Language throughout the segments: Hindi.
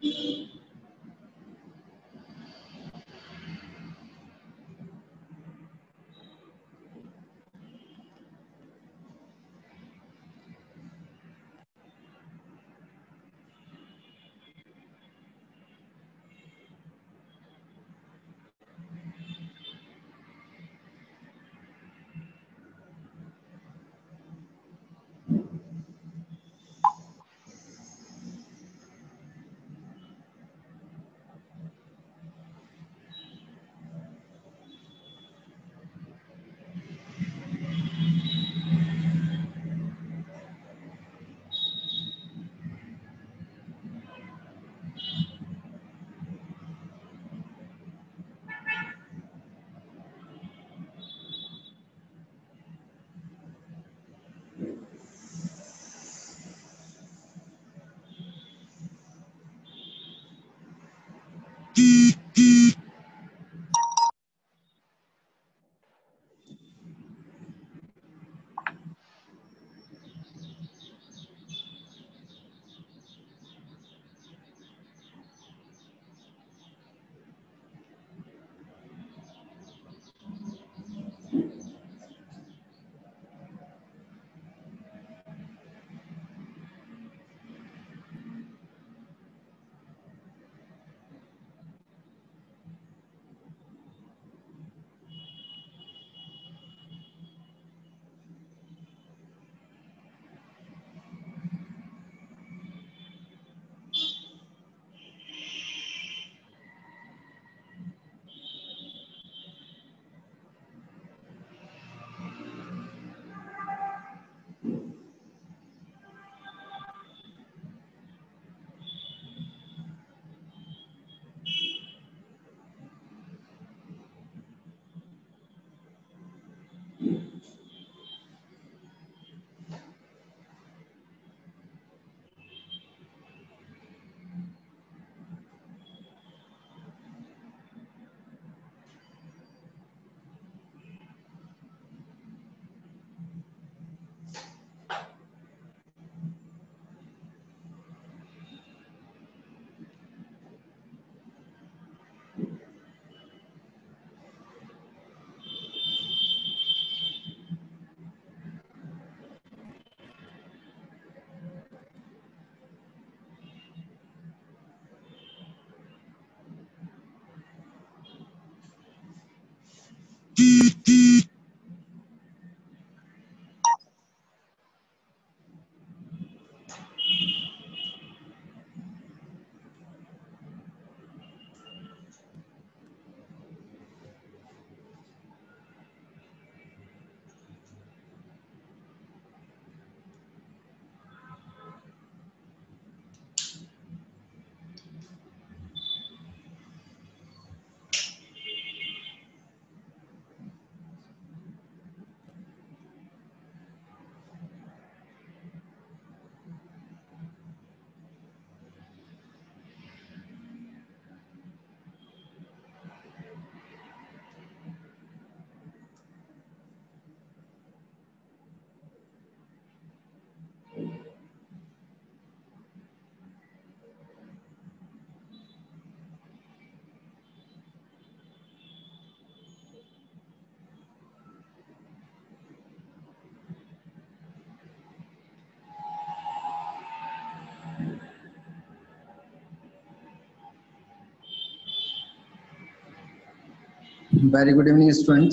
Very good evening students.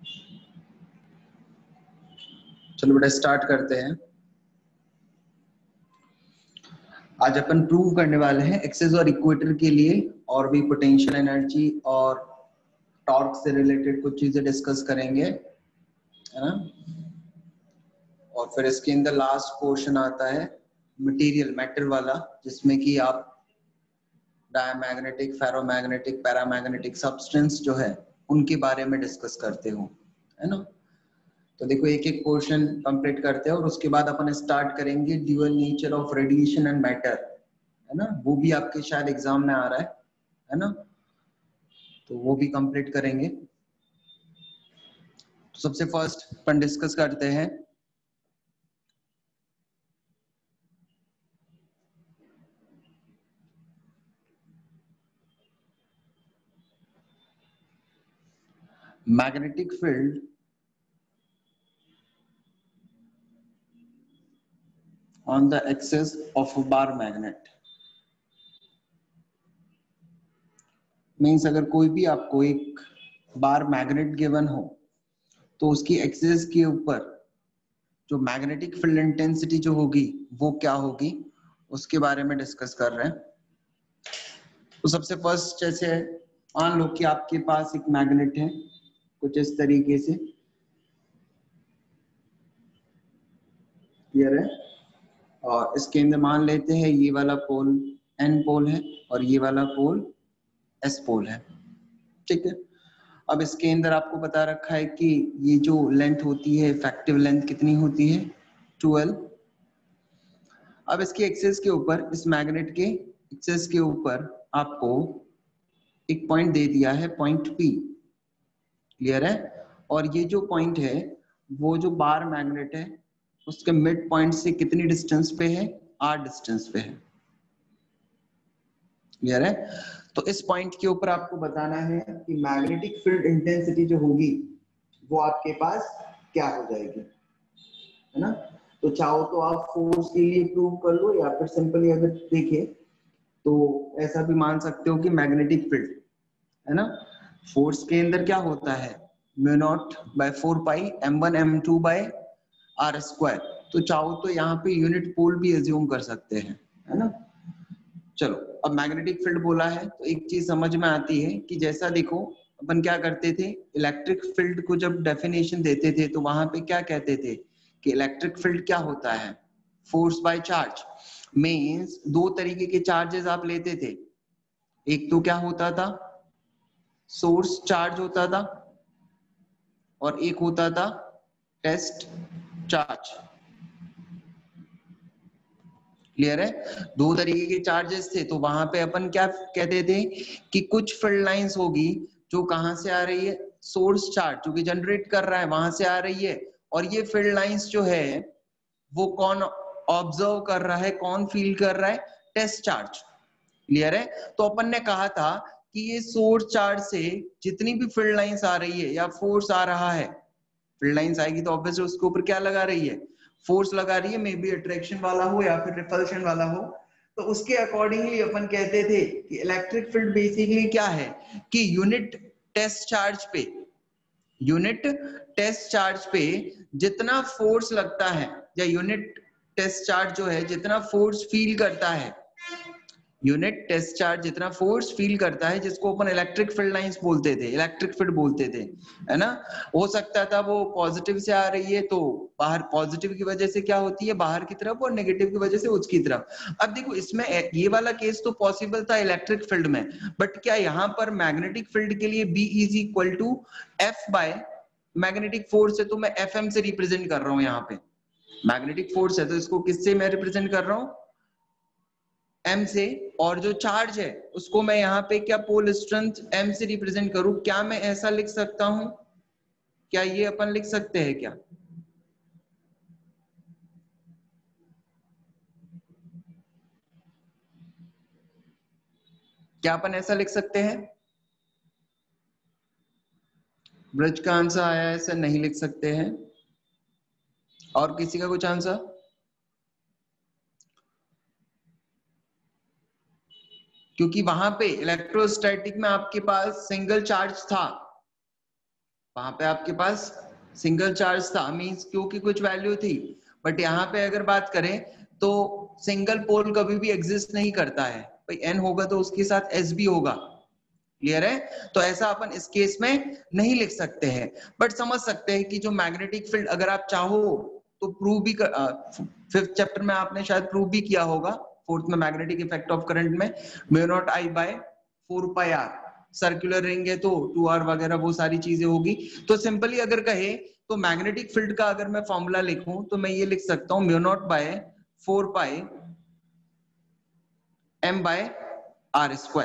चलो बेटा स्टार्ट करते हैं। आज अपन प्रूव करने वाले हैं एक्सिस और इक्वेटर के लिए और भी पोटेंशियल एनर्जी और टॉर्क से रिलेटेड कुछ चीजें डिस्कस करेंगे, है ना। और फिर इसके अंदर लास्ट पोर्शन आता है मटेरियल मेटल वाला, जिसमें कि आप डायमैग्नेटिक, फेरोमैग्नेटिक, पैरामैग्नेटिक सब्सटेंस जो है उनके बारे में डिस्कस करते हो, है ना। तो देखो एक एक पोर्शन कंप्लीट करते हैं और उसके बाद अपन स्टार्ट करेंगे dual nature of radiation and matter, है ना। वो भी आपके शायद एग्जाम में आ रहा है ना। तो वो भी कंप्लीट करेंगे। तो सबसे फर्स्ट अपन डिस्कस करते हैं magnetic field on the axis of a bar magnet means अगर कोई भी आपको एक बार मैग्नेट गिवन हो तो उसकी एक्सिस के ऊपर जो मैग्नेटिक फील्ड इंटेंसिटी जो होगी वो क्या होगी उसके बारे में डिस्कस कर रहे हैं। तो सबसे फर्स्ट जैसे मान लो कि आपके पास एक मैग्नेट है कुछ इस तरीके से, क्लियर है, और इसके अंदर मान लेते हैं ये वाला पोल N पोल है और ये वाला पोल S पोल है, ठीक है। अब इसके अंदर आपको बता रखा है कि ये जो लेंथ होती है इफेक्टिव लेंथ कितनी होती है 12। अब इसके एक्सिस के ऊपर, इस मैग्नेट के एक्सिस के ऊपर आपको एक पॉइंट दे दिया है पॉइंट P, क्लियर है, और ये जो पॉइंट है वो जो बार मैग्नेट है उसके मिड पॉइंट से कितनी डिस्टेंस पे है, R डिस्टेंस पे है, क्लियर है। तो इस पॉइंट के ऊपर आपको बताना है कि मैग्नेटिक फील्ड इंटेंसिटी जो होगी वो आपके पास क्या हो जाएगी, है ना। तो चाहो तो आप फोर्स के लिए प्रूव कर लो या फिर सिंपली अगर देखें तो ऐसा भी मान सकते हो कि मैग्नेटिक फील्ड, है ना, फोर्स के अंदर क्या होता है μ0/4 m1 m2/r²। तो चाहो तो यहाँ पे यूनिट पोल भी एज्यूम कर सकते हैं, है ना। चलो अब मैग्नेटिक फील्ड बोला है तो एक चीज समझ में आती है कि जैसा देखो अपन क्या करते थे, इलेक्ट्रिक फील्ड को जब डेफिनेशन देते थे तो वहां पे क्या कहते थे कि इलेक्ट्रिक फील्ड क्या होता है, फोर्स बाय चार्ज। मींस दो तरीके के चार्जेस आप लेते थे, एक तो क्या होता था सोर्स चार्ज होता था और एक होता था टेस्ट चार्ज, क्लियर है। दो तरीके के चार्जेस थे तो वहां पे अपन क्या कहते थे कि कुछ फील्ड लाइंस होगी जो कहां से आ रही है, सोर्स चार्ज जो कि जनरेट कर रहा है वहां से आ रही है, और ये फील्ड लाइंस जो है वो कौन ऑब्जर्व कर रहा है, कौन फील कर रहा है, टेस्ट चार्ज, क्लियर है। तो अपन ने कहा था कि ये सोर्स चार्ज से जितनी भी फील्ड लाइंस आ रही है या फोर्स आ रहा है, फील्ड लाइंस आएगी तो ऑब्वियसली उसके ऊपर क्या लगा रही है, फोर्स लगा रही है, मे बी अट्रैक्शन वाला हो या फिर रिपल्शन वाला हो। तो उसके अकॉर्डिंगली अपन कहते थे कि इलेक्ट्रिक फील्ड बेसिकली क्या है कि यूनिट टेस्ट चार्ज पे, यूनिट टेस्ट चार्ज पे जितना फोर्स लगता है या यूनिट टेस्ट चार्ज जो है जितना फोर्स फील करता है, यूनिट टेस्ट चार्ज जितना फोर्स फील करता है, जिसको अपन इलेक्ट्रिक फील्ड लाइंस बोलते थे, इलेक्ट्रिक फील्ड बोलते थे, है ना। हो सकता था वो पॉजिटिव से आ रही है तो बाहर पॉजिटिव की वजह से क्या होती है बाहर की तरफ, और नेगेटिव की वजह से उसकी तरफ। अब देखो इसमें ये वाला केस तो पॉसिबल था इलेक्ट्रिक फील्ड में, बट क्या यहाँ पर मैग्नेटिक फील्ड के लिए B is equal to F by magnetic force है, तो मैं FM से रिप्रेजेंट कर रहा हूँ यहाँ पे, मैग्नेटिक फोर्स है तो इसको किससे मैं रिप्रेजेंट कर रहा हूँ, M से, और जो चार्ज है उसको मैं यहाँ पे क्या पोल स्ट्रेंथ M से रिप्रेजेंट करूं। क्या मैं ऐसा लिख सकता हूं, क्या ये अपन लिख सकते हैं क्या, क्या अपन ऐसा लिख सकते हैं। ब्रिज का आंसर आया है सर, नहीं लिख सकते हैं। और किसी का कुछ आंसर, क्योंकि वहां पे इलेक्ट्रोस्टैटिक में आपके पास सिंगल चार्ज था, वहां पे आपके पास सिंगल चार्ज था, मींस क्योंकि कुछ वैल्यू थी। बट यहाँ पे अगर बात करें तो सिंगल पोल कभी भी एग्जिस्ट नहीं करता है भाई, N होगा तो उसके साथ S भी होगा, क्लियर है। तो ऐसा अपन इस केस में नहीं लिख सकते हैं, बट समझ सकते हैं कि जो मैग्नेटिक फील्ड अगर आप चाहो तो प्रूव भी कर, 5th चैप्टर में आपने शायद प्रूव भी किया होगा, 4th में मैग्नेटिक इफेक्ट ऑफ करंट में μ0I/4πr, सर्कुलर रिंग है तो 2r वगैरह वो सारी चीजें होगी। तो सिंपली अगर कहे तो मैग्नेटिक फील्ड का अगर मैं फॉर्मूला लिखूं तो मैं ये लिख सकता हूं μ0/4πm/r²,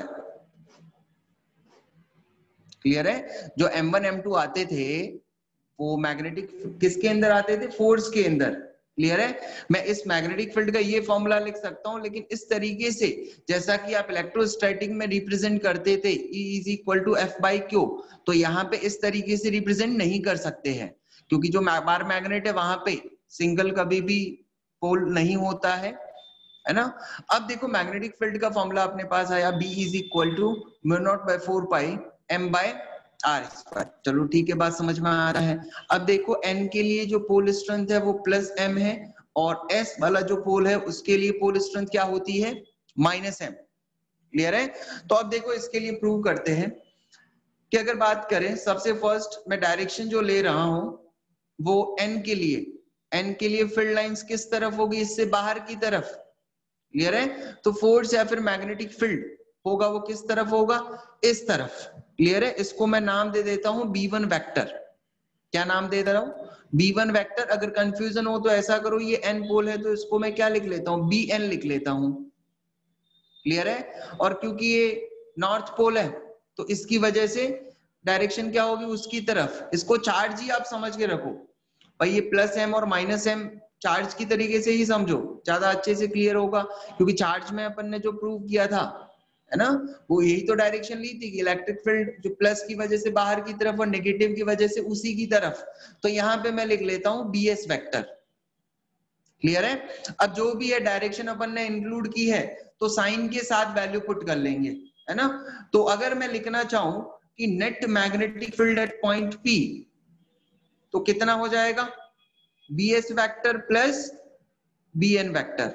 क्लियर है। जो M1 M2 आते थे वो मैग्नेटिक किसके अंदर आते थे, फोर्स के अंदर, क्लियर है? मैं इस मैग्नेटिक फील्ड का ये फॉर्मूला लिख सकता हूं, लेकिन इस तरीके से जैसा कि आप इलेक्ट्रोस्टैटिक में रिप्रेजेंट करते थे E is equal to F by Q, तो यहाँ पे इस तरीके से रिप्रेजेंट नहीं कर सकते हैं, क्योंकि जो बार मैग्नेट है वहां पे सिंगल कभी भी पोल नहीं होता है ना। अब देखो मैग्नेटिक फील्ड का फॉर्मूला अपने पास आया, B is equal to mu naught by 4 pi m by r square. चलो ठीक है, बात समझ में आ रहा है। अब देखो n के लिए जो पोल स्ट्रेंथ है वो प्लस m है, और s वाला जो पोल है उसके लिए पोल स्ट्रेंथ क्या होती है, माइनस m। क्लियर है? तो अब देखो इसके लिए प्रूव करते हैं कि अगर बात करें, सबसे फर्स्ट मैं डायरेक्शन जो ले रहा हूं वो n के लिए फील्ड लाइंस किस तरफ होगी, इससे बाहर की तरफ। क्लियर है? तो फोर्स या फिर मैग्नेटिक फील्ड होगा वो किस तरफ होगा, इस तरफ। क्लियर है? इसको मैं नाम दे देता हूं B1 वेक्टर। क्या नाम दे रहा हूं, B1 वेक्टर। अगर कंफ्यूजन हो तो ऐसा करो, ये n पोल है तो इसको मैं क्या लिख लेता हूं, Bn लिख लेता हूं। क्लियर है? और क्योंकि ये नॉर्थ पोल है तो इसकी वजह से डायरेक्शन क्या होगी, उसकी तरफ। इसको चार्ज ही आप समझ के रखो भाई, ये प्लस m और माइनस m चार्ज की तरीके से ही समझो, ज्यादा अच्छे से क्लियर होगा। क्योंकि चार्ज में अपन ने जो प्रूव किया था, है ना, वो यही तो डायरेक्शन ली थी कि इलेक्ट्रिक फील्ड जो प्लस की वजह से बाहर की तरफ और नेगेटिव की वजह से उसी की तरफ। तो यहाँ पे मैं लिख लेता हूं BS वेक्टर। क्लियर है? अब जो भी है डायरेक्शन अपन ने इंक्लूड की है तो साइन के साथ वैल्यू पुट कर लेंगे, है ना। तो अगर मैं लिखना चाहूं कि net magnetic field at point P, तो कितना हो जाएगा, BS vector plus BN vector.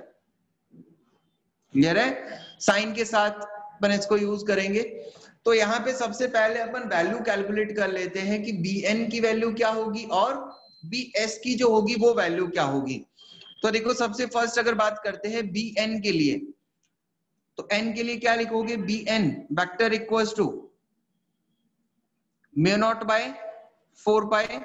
Clear है? साइन के साथ अपन इसको यूज करेंगे। तो यहाँ पे सबसे पहले अपन वैल्यू कैलकुलेट कर लेते हैं कि BN की वैल्यू क्या होगी और BS की जो होगी वो वैल्यू क्या होगी। तो देखो सबसे फर्स्ट अगर बात करते हैं BN के लिए, तो N के लिए क्या लिखोगे, BN vector equals to mu naught by 4 pi.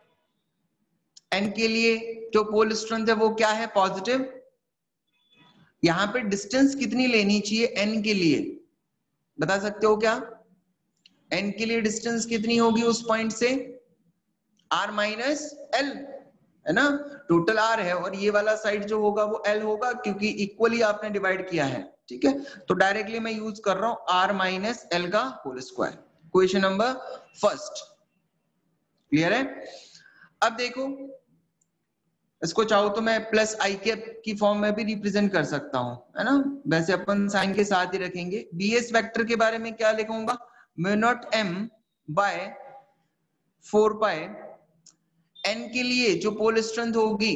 N के लिए जो पोल स्ट्रेंथ है वो क्या है, पॉजिटिव। यहाँ पे डिस्टेंस कितनी लेनी चाहिए N के लिए, बता सकते हो क्या? N के लिए डिस्टेंस कितनी होगी उस पॉइंट से, R माइनस L, है ना। टोटल R है और ये वाला साइड जो होगा वो L होगा, क्योंकि इक्वली आपने डिवाइड किया है। ठीक है, तो डायरेक्टली मैं यूज कर रहा हूं R माइनस L का whole square. Question number first. Clear है? अब देखो इसको चाहो तो मैं प्लस आई कैप की फॉर्म में भी रिप्रेजेंट कर सकता हूं, है ना। वैसे अपन साइन के साथ ही रखेंगे। BS वेक्टर के बारे में क्या लिखूंगा, mu naught M by 4 pi. N के लिए जो पोल स्ट्रेंथ होगी,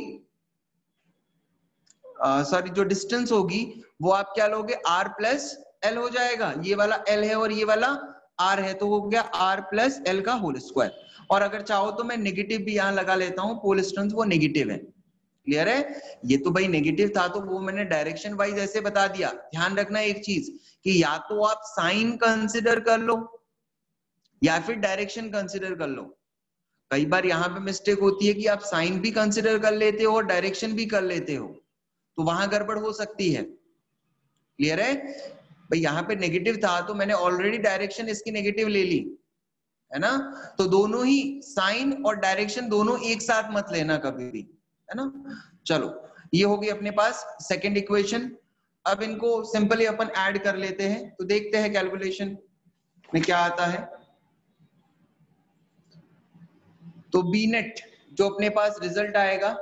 सॉरी जो डिस्टेंस होगी, वो आप क्या लोगे, R प्लस L हो जाएगा। ये वाला L है और ये वाला R है, तो हो गया R प्लस L का होल स्क्वायर। और अगर चाहो तो मैं नेगेटिव भी यहां लगा लेता हूं, पोल स्ट्रेंथ वो नेगेटिव है। क्लियर है? ये तो भाई नेगेटिव था तो वो मैंने डायरेक्शन वाइज ऐसे बता दिया। ध्यान रखना एक चीज कि या तो आप साइन कंसिडर कर लो या फिर डायरेक्शन कंसिडर कर लो। कई बार यहाँ पे मिस्टेक होती है कि आप साइन भी कंसिडर कर लेते हो और डायरेक्शन भी कर लेते हो, तो वहां गड़बड़ हो सकती है। क्लियर है भाई? यहाँ पे नेगेटिव था तो मैंने ऑलरेडी डायरेक्शन इसकी नेगेटिव ले ली, है ना। तो दोनों ही साइन और डायरेक्शन दोनों एक साथ मत लेना कभी भी, है ना। चलो ये होगी अपने पास सेकंड इक्वेशन। अब इनको सिंपली अपन ऐड कर लेते हैं, तो देखते हैं कैलकुलेशन में क्या आता है। तो बी नेट जो अपने पास रिजल्ट आएगा,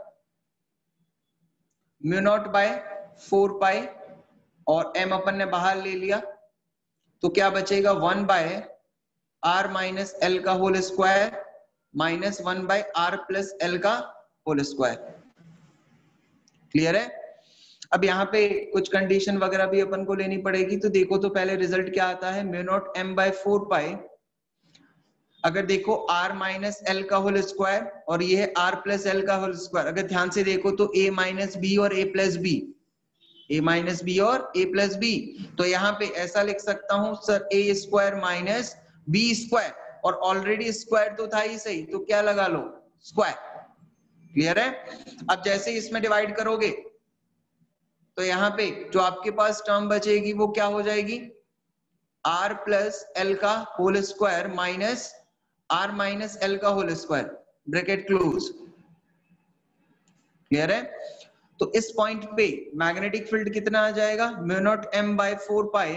म्यू नॉट बाय 4 पाई और m अपन ने बाहर ले लिया, तो क्या बचेगा, 1 बाय r माइनस एल का whole square minus 1 by r plus L का होल स्क्वायर। क्लियर है? अब यहाँ पे कुछ कंडीशन वगैरह भी अपन को लेनी पड़ेगी। तो देखो तो पहले रिजल्ट क्या आता है, mu naught m by 4 pi. अगर देखो r माइनस एल का होल स्क्वायर और ये है r प्लस एल का होल स्क्वायर। अगर ध्यान से देखो तो a माइनस बी और a plus B, a minus B और a प्लस बी। तो यहाँ पे ऐसा लिख सकता हूं sir, a square minus B square, और ऑलरेडी स्क्वायर तो था ही सही, तो क्या लगा लो, स्क्वायर। क्लियर है? अब जैसे इसमें डिवाइड करोगे तो यहाँ पे जो आपके पास टर्म बचेगी वो क्या हो जाएगी, r प्लस एल का whole square minus r minus L का whole square, bracket close. Clear है? तो इस पॉइंट पे मैग्नेटिक फील्ड कितना आ जाएगा, mu naught m by 4 pi,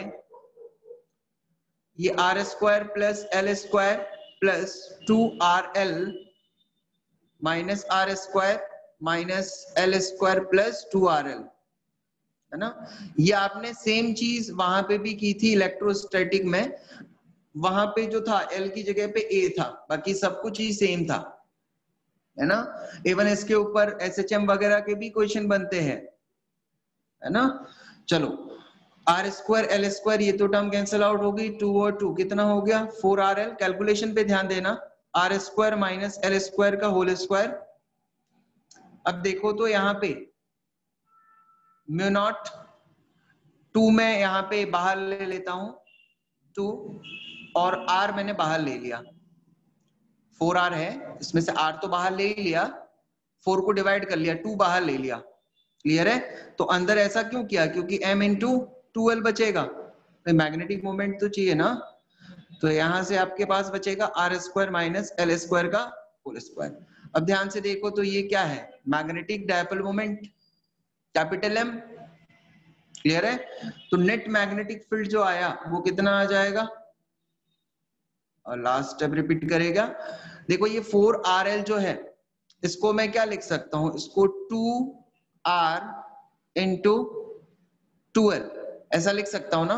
ये R square plus L square plus 2RL minus R square minus L square plus 2RL, है ना? ये आपने सेम चीज वहां पे भी की थी इलेक्ट्रोस्टैटिक में, वहां पे जो था L की जगह पे A था, बाकी सब कुछ ही सेम था, है ना? इवन इसके ऊपर SHM वगैरह के भी क्वेश्चन बनते हैं, है ना? चलो, आर स्क्वायर एल स्क्वायर ये तो टर्म कैंसिल आउट होगी, 2 और 2 कितना हो गया 4RL। कैलकुलेशन पे ध्यान देना, R square minus L square का होल स्क्वायर। अब देखो तो यहाँ पे म्यू नॉट 2 में यहाँ पे बाहर ले लेता हूं 2, और R मैंने बाहर ले लिया, 4R है, इसमें से R तो बाहर ले ही लिया, 4 को डिवाइड कर लिया, 2 बाहर ले लिया। क्लियर है? तो अंदर ऐसा क्यों किया, क्योंकि m इंटू 2L बचेगा, तो मैग्नेटिक मोमेंट तो चाहिए ना, तो यहां से आपके पास बचेगा R square minus L square का होल स्क्वायर। अब ध्यान से देखो तो ये क्या है, magnetic dipole moment, capital M। Clear है? तो नेट मैग्नेटिक फील्ड जो आया वो कितना आ जाएगा, और लास्ट स्टेप रिपीट करेगा। देखो ये 4RL जो है, इसको मैं क्या लिख सकता हूं, इसको 2R इंटू 2L ऐसा लिख सकता हूं ना,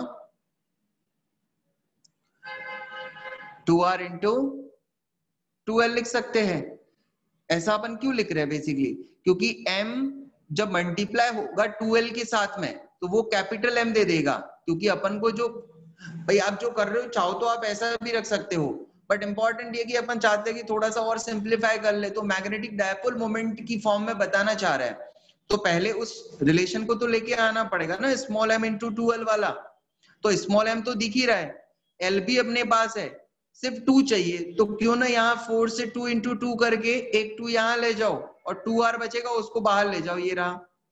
2R इंटू 2L लिख सकते हैं। ऐसा अपन क्यों लिख रहे हैं बेसिकली, क्योंकि M जब मल्टीप्लाई होगा 2L के साथ में तो वो कैपिटल M दे देगा, क्योंकि अपन को जो, भाई आप जो कर रहे हो चाहो तो आप ऐसा भी रख सकते हो, बट इंपॉर्टेंट ये कि अपन चाहते हैं कि थोड़ा सा और सिंप्लीफाई कर ले, तो मैग्नेटिक डायपोल मोमेंट की फॉर्म में बताना चाह रहा है, तो पहले उस रिलेशन को तो लेके आना पड़ेगा ना, स्मॉल m इंटू 2L वाला। तो स्मॉल m तो दिख ही रहा है, L भी अपने पास है, सिर्फ 2 चाहिए, तो क्यों ना यहाँ 4 से 2 इंटू 2 करके एक 2 यहाँ ले जाओ और 2R बचेगा उसको बाहर ले जाओ, ये रहा।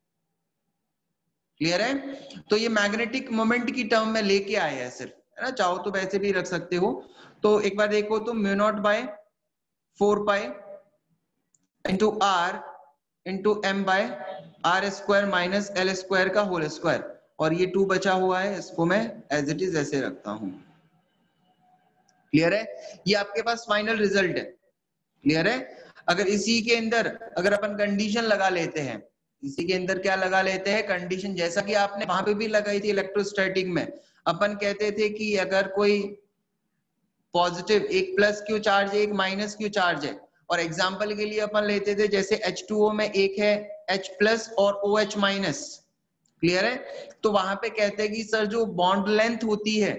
क्लियर है? तो ये मैग्नेटिक मोमेंट की टर्म में लेके आए हैं सिर्फ, है ना? चाहो तो वैसे भी रख सकते हो। तो एक बार देखो तो mu naught by 4 pi into R into M by R square minus L square का होल स्क्वायर, और ये 2 बचा हुआ है, इसको मैं एज इट इज ऐसे रखता हूं। क्लियर है? ये आपके पास फाइनल रिजल्ट है। क्लियर है? अगर इसी के अंदर अगर अपन कंडीशन लगा लेते हैं, इसी के अंदर क्या लगा लेते हैं कंडीशन, जैसा कि आपने वहां पे भी लगाई थी इलेक्ट्रोस्टैटिक में, अपन कहते थे कि अगर कोई पॉजिटिव, एक प्लस क्यू चार्ज है एक माइनस क्यू चार्ज है, और एग्जांपल के लिए अपन लेते थे जैसे H2O में एक है H प्लस और OH माइनस। क्लियर है? तो वहां पे कहते हैं कि सर जो बॉन्ड लेंथ होती है,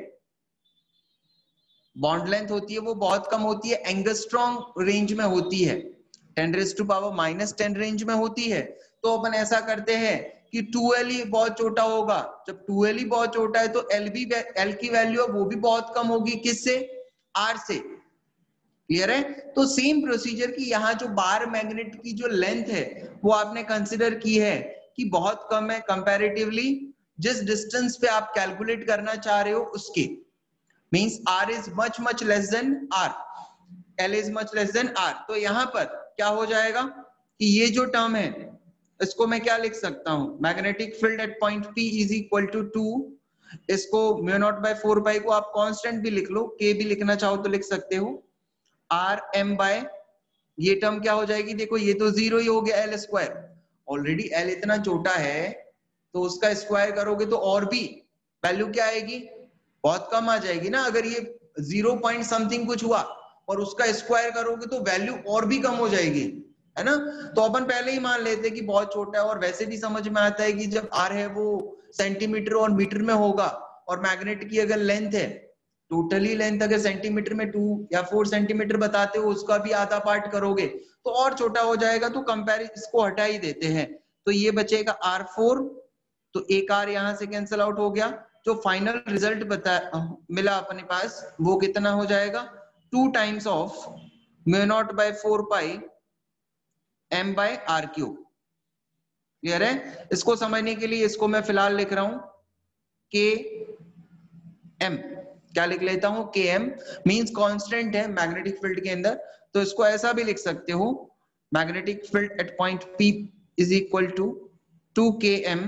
बॉन्ड लेंथ होती है वो बहुत कम होती है, एंगस्ट्रॉम रेंज में होती है, 10⁻⁻10 रेंज में होती है। तो अपन ऐसा करते हैं कि 2L ही बहुत छोटा होगा, जब 2L ही बहुत छोटा है तो L की वैल्यू वो भी बहुत कम होगी, किससे, R से। क्लियर है? तो सेम प्रोसीजर की यहाँ जो बार मैग्नेट की जो लेंथ है वो आपने कंसिडर की है कि बहुत कम है कंपैरेटिवली, जिस डिस्टेंस पे आप कैलकुलेट करना चाह रहे हो उसके, means R is much less than R, L is much less than R। तो यहाँ पर क्या हो जाएगा कि ये जो टर्म है इसको मैं क्या लिख सकता हूं, magnetic field at point P is equal to 2, इसको म्यू नॉट बाय 4 पाई को आप कांस्टेंट भी लिख लो, K भी लिखना चाहो तो लिख सकते हो, R M बाय, ये टर्म क्या हो जाएगी, देखो ये तो 0 ही हो गया, L स्क्वायर, ऑलरेडी L इतना छोटा है तो उसका स्क्वायर करोगे तो और भी वैल्यू क्या आएगी, बहुत कम आ जाएगी ना। अगर ये 0 पॉइंट समथिंग कुछ हुआ और उसका स्क्वायर करोगे तो वैल्यू और भी कम हो जाएगी, है ना? तो अपन पहले ही मान लेते हैं कि बहुत छोटा है, और वैसे भी समझ में आता है कि जब R है वो सेंटीमीटर और मीटर में होगा, और मैग्नेट की अगर लेंथ है, टोटली लेंथ अगर सेंटीमीटर में 2 या 4 सेंटीमीटर बताते हो, उसका भी आधा पार्ट करोगे तो और छोटा हो जाएगा, तो कंपेयर इसको हटा ही देते हैं। तो ये बचेगा R4, तो एक R यहां से कैंसिल आउट हो गया, जो फाइनल रिजल्ट मिला अपने पास वो कितना हो जाएगा, 2 times of mu naught by 4 pi M by R cube. Clear है? इसको समझने के लिए इसको मैं फिलहाल लिख रहा हूं के एम, क्या लिख लेता हूं, के एम मीन्स कांस्टेंट है मैग्नेटिक फील्ड के अंदर, तो इसको ऐसा भी लिख सकते हो, magnetic field at point P is equal to 2km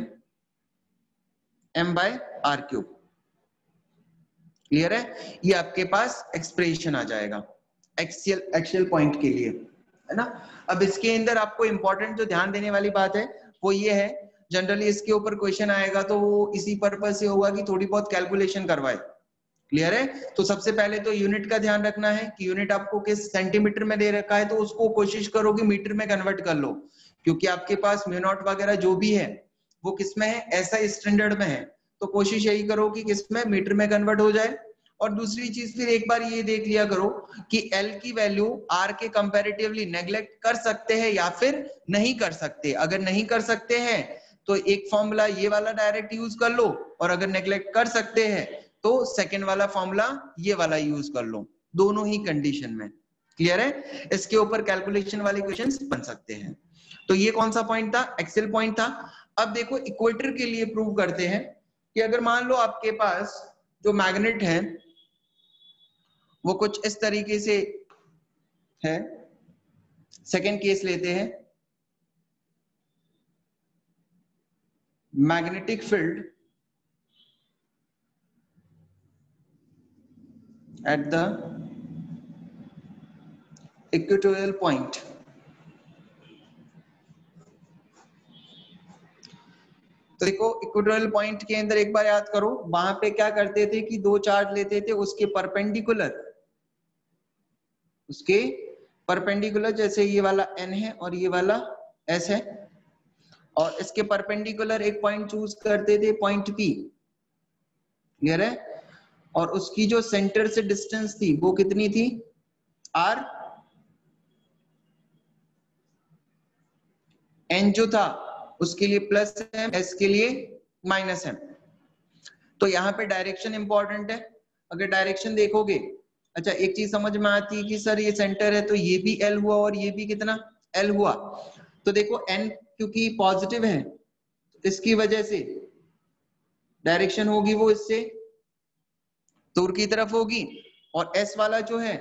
m/r³। Clear है? ये आपके पास एक्सप्रेशन आ जाएगा एक्सियल पॉइंट के लिए, है ना। अब इसके अंदर आपको इंपॉर्टेंट जो ध्यान देने वाली बात है वो ये है, जनरली इसके ऊपर क्वेश्चन आएगा तो वो इसी पर्पज से होगा कि थोड़ी बहुत कैलकुलेशन करवाए। क्लियर है? तो सबसे पहले तो यूनिट का ध्यान रखना है कि यूनिट आपको किस सेंटीमीटर में दे रखा है, तो उसको कोशिश करो कि मीटर में कन्वर्ट कर लो, क्योंकि आपके पास म्यू नॉट वगैरह जो भी है वो किसमें है, ऐसा स्टैंडर्ड में है, तो कोशिश यही करो कि किसमें, मीटर में कन्वर्ट हो जाए। और दूसरी चीज फिर एक बार ये देख लिया करो कि L की वैल्यू R के कंपैरेटिवली नेग्लेक्ट कर सकते हैं या फिर नहीं कर सकते। अगर नहीं कर सकते हैं तो एक फॉर्मूला ये वाला डायरेक्ट यूज कर लो, और अगर नेग्लेक्ट कर सकते हैं तो सेकंड वाला फॉर्मूला ये वाला यूज कर लो, दोनों ही कंडीशन में। क्लियर है? इसके ऊपर कैलकुलेशन वाले क्वेश्चंस बन सकते हैं। तो ये कौन सा पॉइंट था, एक्सेल पॉइंट था। अब देखो इक्वेटर के लिए प्रूव करते हैं कि अगर मान लो आपके पास जो मैग्नेट है वो कुछ इस तरीके से है। सेकंड केस लेते हैं, magnetic field at the equatorial point। तो देखो इक्वेटोरियल पॉइंट के अंदर एक बार याद करो, वहां पे क्या करते थे कि दो चार्ज लेते थे, उसके परपेंडिकुलर जैसे ये वाला n है और ये वाला s है, और इसके परपेंडिकुलर एक पॉइंट चूज करते थे, पॉइंट P। क्लियर है? और उसकी जो सेंटर से डिस्टेंस थी वो कितनी थी, r। n जो था उसके लिए +m, s के लिए -m। तो यहाँ पे डायरेक्शन इंपॉर्टेंट है। अगर डायरेक्शन देखोगे, अच्छा एक चीज समझ में आती है कि सर ये सेंटर है तो ये भी L हुआ और ये भी कितना L हुआ। तो देखो n क्योंकि पॉजिटिव है इसकी वजह से डायरेक्शन होगी वो इससे दूर की तरफ होगी, और S वाला जो है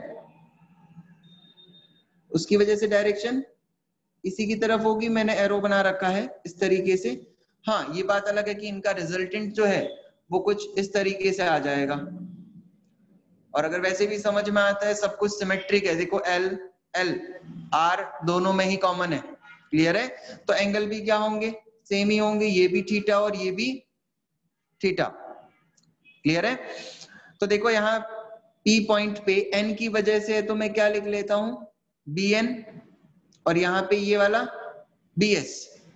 उसकी वजह से डायरेक्शन इसी की तरफ होगी। मैंने एरो बना रखा है इस तरीके से। हाँ ये बात अलग है कि इनका रिजल्टेंट जो है वो कुछ इस तरीके से आ जाएगा, और अगर वैसे भी समझ में आता है सब कुछ सिमेट्रिक है। देखो L L R दोनों में ही कॉमन है। क्लियर है? तो एंगल भी क्या होंगे, सेम ही होंगे, ये भी थीटा और ये भी थीटा। क्लियर है? तो देखो यहाँ P पॉइंट पे N की वजह से तो मैं क्या लिख लेता हूं, BN, और यहाँ पे ये वाला BS।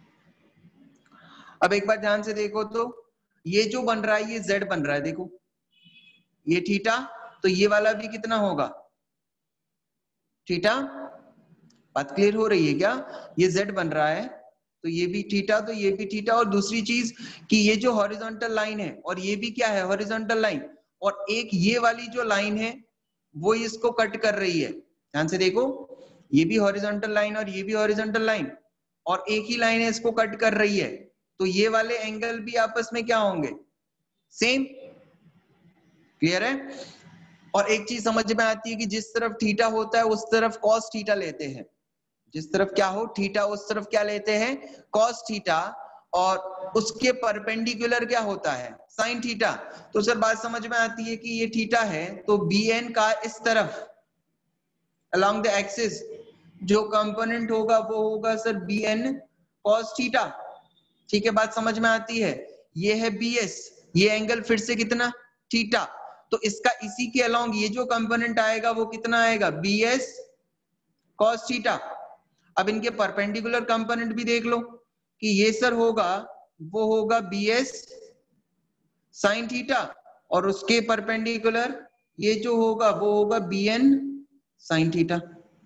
अब एक बार ध्यान से देखो तो ये जो बन रहा है ये Z बन रहा है, देखो ये थीटा, तो ये वाला भी कितना होगा, थीटा। बात क्लियर हो रही है क्या? ये Z बन रहा है तो ये भी थीटा, तो ये भी थीटा। और दूसरी चीज कि ये जो हॉरिजॉन्टल लाइन है और ये भी क्या है, हॉरिजॉन्टल लाइन, और एक ये वाली जो लाइन है वो इसको कट कर रही है। ध्यान से देखो, ये भी हॉरिजॉन्टल लाइन और ये भी हॉरिजॉन्टल लाइन, और एक ही लाइन है इसको कट कर रही है, तो ये वाले एंगल भी आपस में क्या होंगे, सेम। क्लियर है? और एक चीज समझ में आती है कि जिस तरफ थीटा होता है उस तरफ कॉस थीटा लेते हैं, जिस तरफ क्या हो थीटा उस तरफ क्या लेते हैं, कॉस थीटा, और उसके परपेंडिकुलर क्या होता है, साइन थीटा। तो सर बात समझ में आती है कि ये थीटा है तो BN का इस तरफ along the axis जो कंपोनेंट होगा वो होगा सर BN cos थीटा। ठीक है, बात समझ में आती है। ये है BS, ये एंगल फिर से कितना, थीटा, तो इसका इसी के अलोंग ये जो कंपोनेंट आएगा वो कितना आएगा, BS cos थीटा। अब इनके परपेंडिकुलर कंपोनेंट भी देख लो कि ये सर होगा, वो होगा BS sin थीटा, और उसके परपेंडिकुलर ये जो होगा वो होगा BN sin थीटा।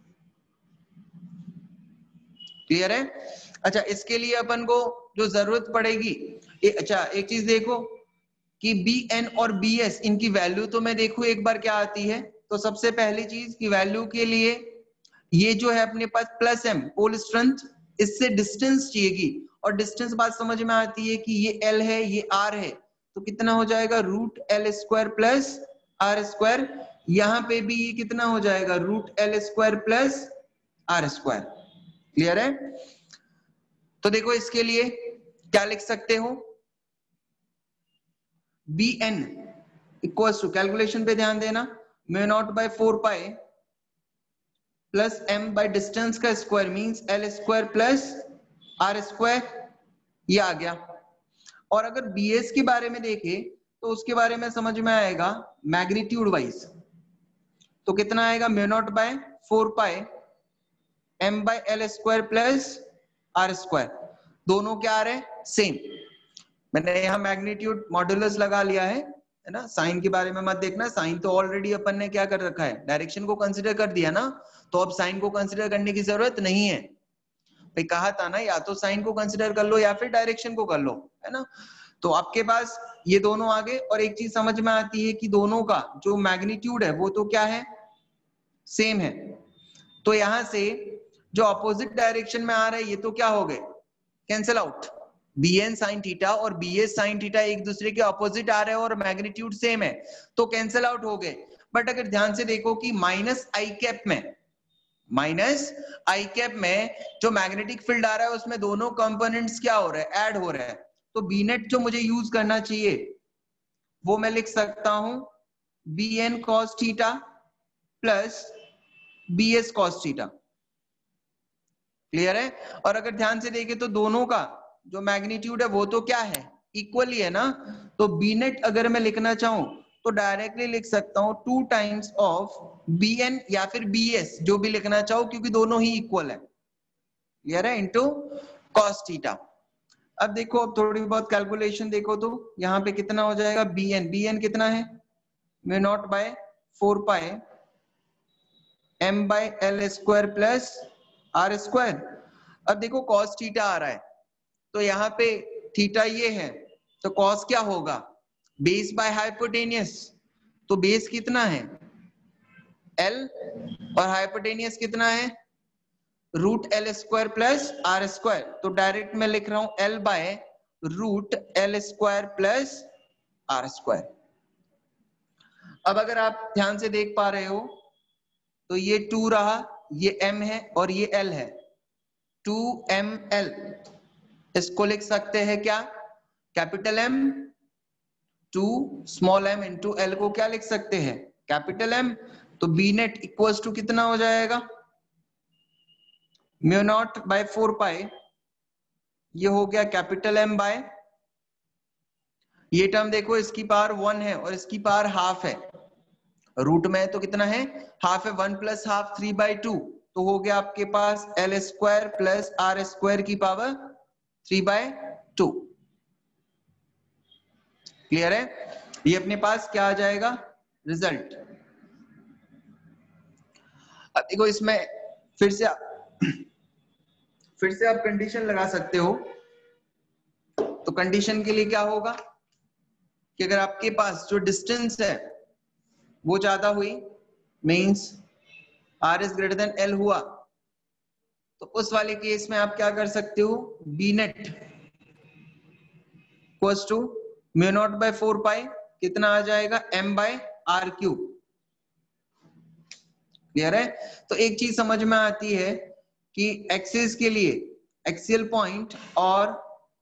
क्लियर है? अच्छा इसके लिए अपन को जो जरूरत पड़ेगी, अच्छा एक चीज देखो कि BN और BS इनकी वैल्यू तो मैं देखूं एक बार क्या आती है। तो सबसे पहली चीज की वैल्यू के लिए ये जो है अपने पास +m पोल स्ट्रेंथ, इससे डिस्टेंस चाहिएगी, और डिस्टेंस बात समझ में आती है कि ये L है ये R है, तो कितना हो जाएगा √L² + R²। यहाँ पे भी ये कितना हो जाएगा √L² + R²। क्लियर है? तो देखो इसके लिए क्या लिख सकते हो, Bn इक्वल्स टू, कैलकुलेशन पे ध्यान देना, mu naught by 4 pi plus m by distance का square means l square plus r square, ये आ गया। और अगर bs के बारे में देखें तो उसके बारे में समझ में आएगा मैग्नीट्यूड वाइज, तो कितना आएगा, mu naught by 4 pi m by l square plus r square, दोनों क्या आ रहे हैं, सेम। मैंने यहाँ मैग्नीट्यूड मॉड्यूलस लगा लिया है ना, साइन के बारे में मत देखना, साइन तो ऑलरेडी अपन ने क्या कर रखा है, डायरेक्शन को कंसीडर कर दिया ना, तो अब साइन को कंसीडर करने की जरूरत नहीं है। भाई कहा था ना, या तो साइन को कंसीडर कर लो या फिर डायरेक्शन को कर लो, है ना। तो आपके पास ये दोनों आ गए, और एक चीज समझ में आती है कि दोनों का जो मैग्नीट्यूड है वो तो क्या है, सेम है। तो यहां से जो अपोजिट डायरेक्शन में आ रहा है ये तो क्या हो गए, cancel out, bn sin theta और bs sin थीटा एक दूसरे के अपोजिट आ रहे हैं और मैग्नीट्यूड सेम है, तो कैंसिल आउट हो गए। बट अगर ध्यान से देखो कि माइनस आई कैप में जो मैग्नेटिक फील्ड आ रहा है उसमें दोनों कंपोनेंट्स क्या हो रहे हैं, ऐड हो रहे हैं। तो bnet जो मुझे यूज करना चाहिए वो मैं लिख सकता हूं bn cos theta plus bs cos theta, clear है। और अगर ध्यान से देखें तो दोनों का जो मैग्नीट्यूड है वो तो क्या है, इक्वली है ना। तो bnet अगर मैं लिखना चाहूं तो डायरेक्टली लिख सकता हूं 2 टाइम्स ऑफ bn या फिर bs, जो भी लिखना चाहो, क्योंकि दोनों ही इक्वल है, क्लियर है, इनटू cos थीटा। अब देखो, अब थोड़ी बहुत कैलकुलेशन देखो तो यहाँ पे कितना हो जाएगा, bn कितना है, mu naught by 4 pi m by l square plus r square. अब देखो cos थीटा आ रहा है, तो यहाँ पे थीटा ये है, तो cos क्या होगा, बेस बाय हाइपोटेनियस, तो बेस कितना है l और हाइपोटेनियस कितना है root l square plus r square. तो डायरेक्ट मैं लिख रहा हूं l by root l square plus r square. अब अगर आप ध्यान से देख पा रहे हो तो ये 2 रहा, ये m है और ये l है, 2ml, इसको लिख सकते हैं क्या, capital M, 2 small m into l को क्या लिख सकते हैं, कैपिटल M। तो bnet इक्वल्स टू कितना हो जाएगा, म्यू नॉट बाय 4 पाई, ये हो गया कैपिटल M बाय, ये टर्म देखो इसकी पावर 1 है और इसकी पावर हाफ है, रूट में तो कितना है, हाफ है, 1 प्लस हाफ 3/2, तो हो गया आपके पास l square plus r square की पावर 3/2, क्लियर है। ये अपने पास क्या आ जाएगा, रिजल्ट। अब देखो इसमें फिर से आप कंडीशन लगा सकते हो। तो कंडीशन के लिए क्या होगा कि अगर आपके पास जो डिस्टेंस है वो ज्यादा हुई, means r is greater than l हुआ, तो उस वाले केस में आप क्या कर सकते हो, bnet equals to mu naught by 4 pi, कितना आ जाएगा, m by r cube, clear है। तो एक चीज समझ में आती है कि एक्सिस के लिए एक्सियल पॉइंट और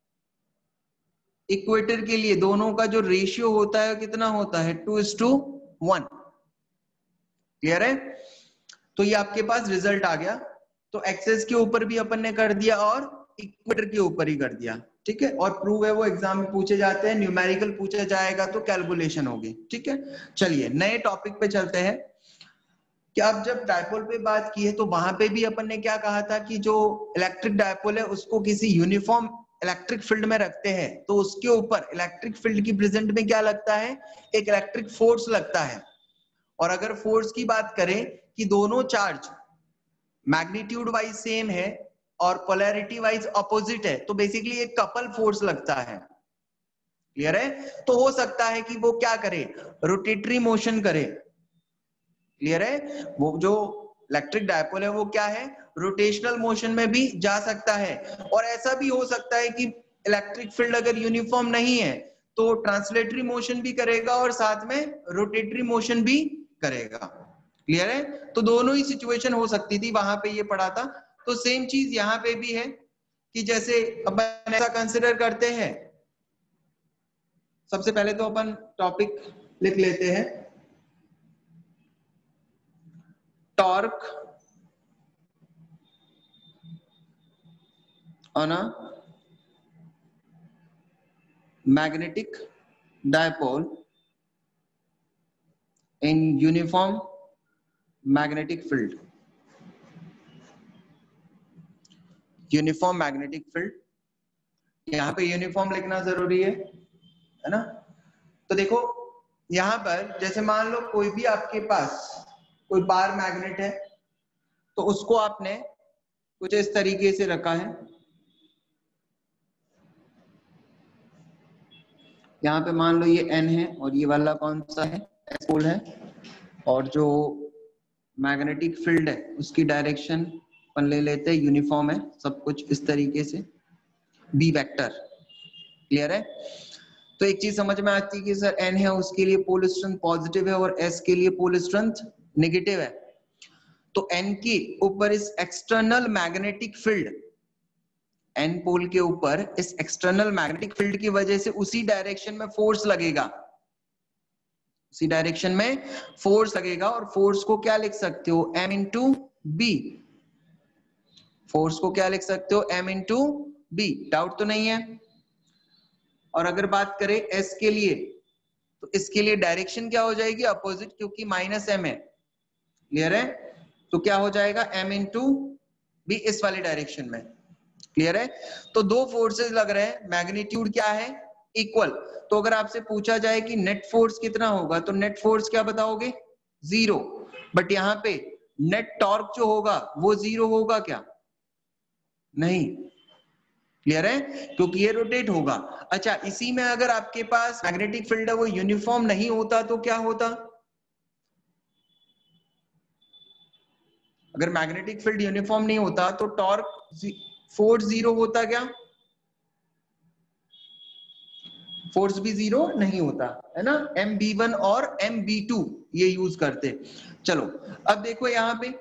इक्वेटर के लिए दोनों का जो रेशियो होता है कितना होता है, 2:1, क्लियर है। तो ये आपके पास रिजल्ट आ गया। तो एक्सेस के ऊपर भी अपन ने कर दिया और इक्वेटर के ऊपर ही कर दिया, ठीक है। और प्रूव है वो एग्जाम में पूछे जाते हैं, न्यूमेरिकल पूछा जाएगा तो कैलकुलेशन होगी, ठीक है। चलिए नए टॉपिक पे चलते हैं। कि अब जब डायपोल पे बात की है तो वहां पे भी अपन ने क्या कहा था कि जो इलेक्ट्रिक डायपोल है उसको किसी यूनिफॉर्म इलेक्ट्रिक फील्ड में रखते हैं, तो उसके ऊपर इलेक्ट्रिक फील्ड की प्रेजेंट में क्या लगता है, एक इलेक्ट्रिक फोर्स लगता है। और अगर फोर्स की बात करें कि दोनों चार्ज मैग्नीट्यूड वाइज सेम है और पोलैरिटी वाइज अपोजिट है, तो बेसिकली एक कपल फोर्स लगता है, क्लियर है। तो हो सकता है कि वो क्या करे, रोटेटरी मोशन करे, क्लियर है। वो जो इलेक्ट्रिक डायपोल है वो क्या है, रोटेशनल मोशन में भी जा सकता है। और ऐसा भी हो सकता है कि इलेक्ट्रिक फील्ड अगर यूनिफॉर्म नहीं है तो ट्रांसलेटरी मोशन भी करेगा और साथ में रोटेटरी मोशन भी करेगा, क्लियर है। तो दोनों ही सिचुएशन हो सकती थी, वहां पे ये पढ़ा था। तो सेम चीज यहाँ पे भी है कि जैसे अपन ऐसा कंसिडर करते हैं, सबसे पहले तो अपन टॉपिक लिख लेते हैं, torque on a magnetic dipole in uniform magnetic field. Uniform magnetic field, यहाँ पे यूनिफॉर्म लिखना जरूरी है ना। तो देखो यहाँ पर जैसे मान लो कोई भी आपके पास कोई बार मैग्नेट है, तो उसको आपने कुछ इस तरीके से रखा है, यहाँ पे मान लो ये N है और ये वाला कौन सा है, S पोल है, और जो मैग्नेटिक फील्ड है उसकी डायरेक्शन अपन ले लेते हैं यूनिफॉर्म है, सब कुछ इस तरीके से B वेक्टर। क्लियर है? तो एक चीज समझ में आती है कि सर N है उसके लिए पोल स्ट्रेंथ पॉजिटिव है और S के लिए पोल स्ट्रेंथ नेगेटिव है, तो N के ऊपर इस external magnetic field, N pole के ऊपर इस एक्सटर्नल मैग्नेटिक फील्ड की वजह से उसी डायरेक्शन में फोर्स लगेगा, उसी डायरेक्शन में फोर्स लगेगा, और फोर्स को क्या लिख सकते हो, M इंटू बी। फोर्स को क्या लिख सकते हो, M इंटू बी। डाउट तो नहीं है? और अगर बात करें S के लिए, तो इसके लिए डायरेक्शन क्या हो जाएगी, अपोजिट, क्योंकि माइनस M है। क्लियर है? तो क्या हो जाएगा, M इंटू बी इस वाली डायरेक्शन में। क्लियर है? तो दो फोर्सेस लग रहे हैं, मैग्नीट्यूड क्या है, इक्वल। तो अगर आपसे पूछा जाए कि नेट फोर्स कितना होगा, तो नेट फोर्स क्या बताओगे, 0। बट यहाँ पे नेट टॉर्क जो होगा वो 0 होगा क्या, नहीं। क्लियर है? क्योंकि ये रोटेट होगा। अच्छा, इसी में अगर आपके पास मैग्नेटिक फील्ड है वो यूनिफॉर्म नहीं होता तो क्या होता, अगर मैग्नेटिक फील्ड यूनिफॉर्म नहीं होता तो टॉर्क फोर्स 0 होता क्या, फोर्स भी 0 नहीं होता है ना। MB1 और MB2 ये यूज करते। चलो अब देखो यहाँ पे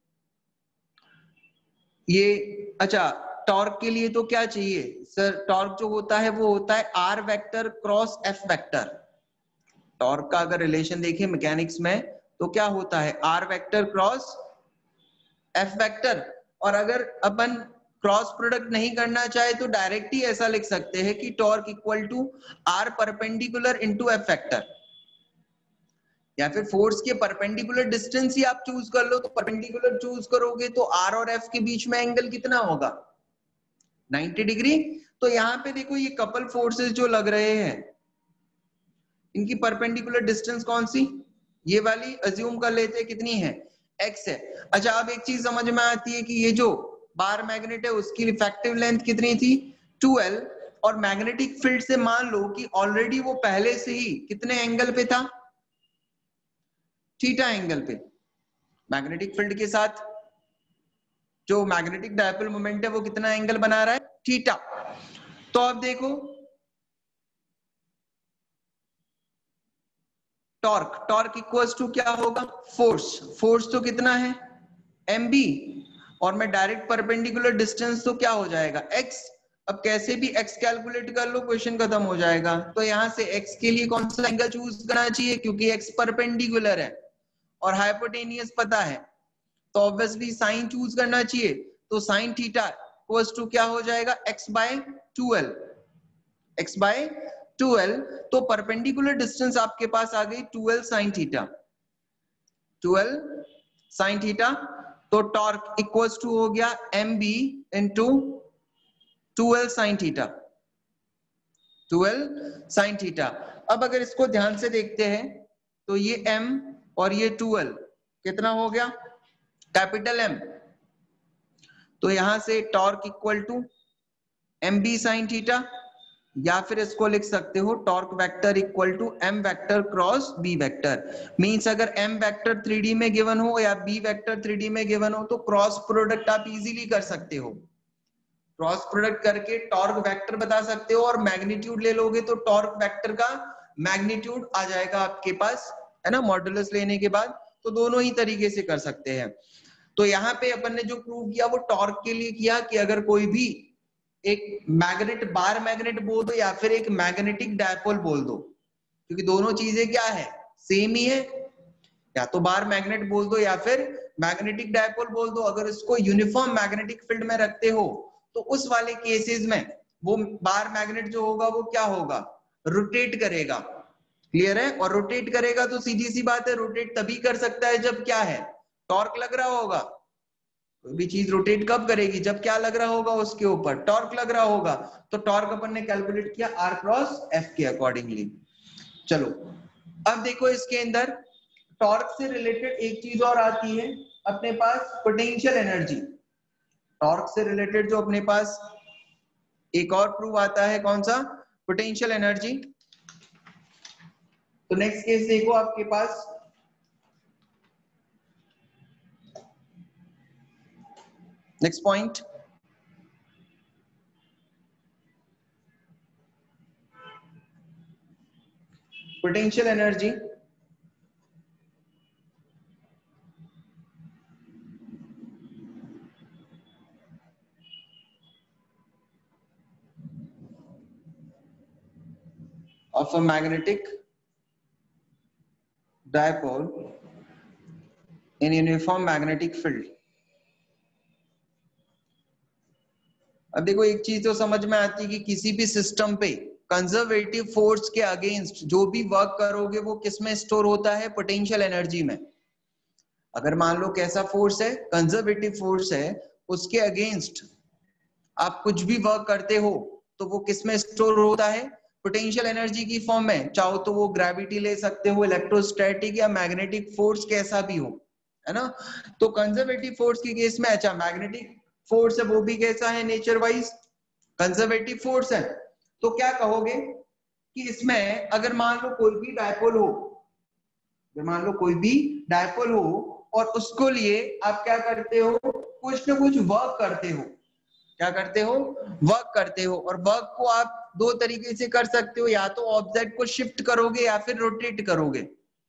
ये, अच्छा टॉर्क के लिए तो क्या चाहिए सर, टॉर्क जो होता है वो होता है R vector cross F vector. Torque का अगर रिलेशन देखें मैकेनिक्स में तो क्या होता है, R vector cross F vector. और अगर अपन क्रॉस प्रोडक्ट नहीं करना चाहे तो डायरेक्ट ही ऐसा लिख सकते हैं कि torque equal to R perpendicular into F vector, या फिर फोर्स के परपेंडिकुलर डिस्टेंस ही आप चूज कर लो। तो परपेंडिकुलर चूज करोगे तो R और F के बीच में एंगल कितना होगा, 90 डिग्री। तो यहाँ पे देखो ये कपल फोर्सेस जो लग रहे हैं, इनकी परपेंडिकुलर डिस्टेंस कौन सी, ये वाली अज्यूम कर लेते हैं कितनी है, x है। अच्छा अब एक चीज समझ में आती है कि ये जो बार मैग्नेट है उसकी इफेक्टिव लेंथ कितनी थी, 12, और मैग्नेटिक फील्ड से मान लो कि ऑलरेडी वो पहले से ही कितने एंगल पे था, थीटा एंगल पे। मैग्नेटिक फील्ड के साथ जो मैग्नेटिक डायपोल मोमेंट है वो कितना एंगल बना रहा है, थीटा। तो अब देखो टॉर्क, टॉर्क इक्वल्स टू क्या होगा, फोर्स, फोर्स तो कितना है mb, और मैं डायरेक्ट परपेंडिकुलर डिस्टेंस तो क्या हो जाएगा x। अब कैसे भी x कैलकुलेट कर लो, क्वेश्चन खत्म हो जाएगा। तो यहां से x के लिए कौन सा एंगल चूज करना चाहिए, क्योंकि x परपेंडिकुलर है और हाइपोटेनियस पता है, तो ऑब्वियसली साइन चूज करना चाहिए। तो साइन थीटा इक्वल्स टू क्या हो जाएगा, x/12, x/12। तो परपेंडिकुलर डिस्टेंस आपके पास आ गई 12 साइन थीटा, 12 साइन थीटा। तो टॉर्क इक्वल्स टू हो गया mb into 12 sine theta, 12 sine theta. अब अगर इसको ध्यान से देखते हैं तो ये m और ये 12 कितना हो गया, कैपिटल M। तो यहां से torque equal to mb sine theta, या फिर इसको लिख सकते हो torque vector equal to m vector cross b vector. Means अगर m वेक्टर 3D में गिवन हो या b वेक्टर 3D में गिवन हो तो क्रॉस प्रोडक्ट आप इजीली कर सकते हो, क्रॉस प्रोडक्ट करके टॉर्क वेक्टर बता सकते हो, और मैग्नीट्यूड ले लोगे तो टॉर्क वेक्टर का मैग्नीट्यूड आ जाएगा आपके पास, है ना, मॉडुलस लेने के बाद। तो दोनों ही तरीके से कर सकते हैं। तो यहाँ पे अपन ने जो प्रूव किया वो टॉर्क के लिए किया कि अगर कोई भी एक मैग्नेट बार मैग्नेट बोल दो या फिर एक मैग्नेटिक डायपोल बोल दो, क्योंकि दोनों चीजें क्या है, सेम ही है। या तो बार मैग्नेट बोल दो या फिर मैग्नेटिक डायपोल बोल दो। अगर इसको यूनिफॉर्म मैग्नेटिक फील्ड में रखते हो तो उस वाले केसेस में वो बार मैग्नेट जो होगा वो क्या होगा, रोटेट करेगा। क्लियर है? और रोटेट करेगा तो सीधी सी बात है, रोटेट तभी कर सकता है जब क्या है, टॉर्क लग रहा होगा। कोई भी चीज रोटेट कब करेगी, जब क्या लग रहा होगा, उसके ऊपर टॉर्क लग रहा होगा। तो टॉर्क अपन ने कैलकुलेट किया R क्रॉस F के अकॉर्डिंगली। चलो अब देखो इसके अंदर टॉर्क से रिलेटेड एक चीज और आती है अपने पास, पोटेंशियल एनर्जी। टॉर्क से रिलेटेड जो अपने पास एक और प्रूफ आता है, कौन सा, पोटेंशियल एनर्जी। तो नेक्स्ट केस देखो आपके पास, next point, potential energy of a magnetic dipole in uniform magnetic field। अब देखो एक चीज तो समझ में आती है कि किसी भी सिस्टम पे कंजर्वेटिव फोर्स के अगेंस्ट जो भी वर्क करोगे वो किस में स्टोर होता है, पोटेंशियल एनर्जी में। अगर मान लो कैसा फोर्स है, कंजर्वेटिव फोर्स है, उसके अगेंस्ट आप कुछ भी वर्क करते हो तो वो किस में स्टोर होता है, पोटेंशियल एनर्जी की फॉर्म में। चाहो तो वो ग्रेविटी ले सकते हो, इलेक्ट्रोस्टैटिक या मैग्नेटिक फोर्स कैसा भी हो, है ना। तो कंजर्वेटिव फोर्स के केस में, अच्छा मैग्नेटिक फोर्स है वो भी कैसा है, नेचर वाइज कंजर्वेटिव फोर्स है। तो क्या कहोगे कि इसमें अगर मान लो कोई भी डायपोल हो, अगर मान लो कोई भी डायपोल हो और उसको लिए आप क्या करते हो, कुछ ना कुछ वर्क करते हो। क्या करते हो, वर्क करते हो। और वर्क को आप दो तरीके से कर सकते हो, या तो ऑब्जेक्ट को शिफ्ट करोगे या फिर रोटेट करोगे।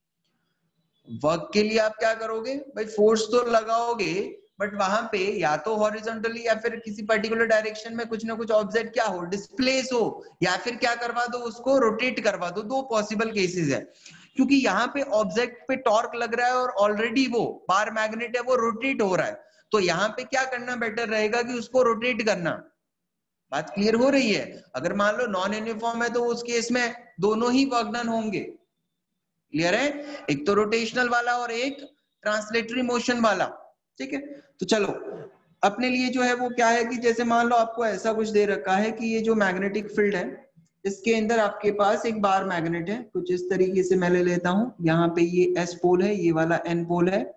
वर्क के लिए आप क्या करोगे भाई, फोर्स तो लगाओगे बट वहां पे या तो हॉरिजॉन्टली या फिर किसी पर्टिकुलर डायरेक्शन में कुछ ना कुछ ऑब्जेक्ट क्या हो, डिस्प्लेस हो, या फिर क्या करवा दो, उसको रोटेट करवा दो। दो पॉसिबल केसेस है, क्योंकि यहाँ पे ऑब्जेक्ट पे टॉर्क लग रहा है और ऑलरेडी वो बार मैग्नेट है, वो रोटेट हो रहा है। तो यहाँ पे क्या करना बेटर रहेगा कि उसको रोटेट करना। बात क्लियर हो रही है? अगर मान लो नॉन यूनिफॉर्म है तो उस केस में दोनों ही वर्क डन होंगे। क्लियर है? एक तो रोटेशनल वाला और एक ट्रांसलेटरी मोशन वाला। ठीक है, तो चलो अपने लिए जो है वो क्या है कि जैसे मान लो आपको ऐसा कुछ दे रखा है कि ये जो मैग्नेटिक फील्ड है इसके अंदर आपके पास एक बार मैग्नेट है, कुछ इस तरीके से मैं ले लेता हूं। यहाँ पे ये S पोल है, ये वाला N पोल है।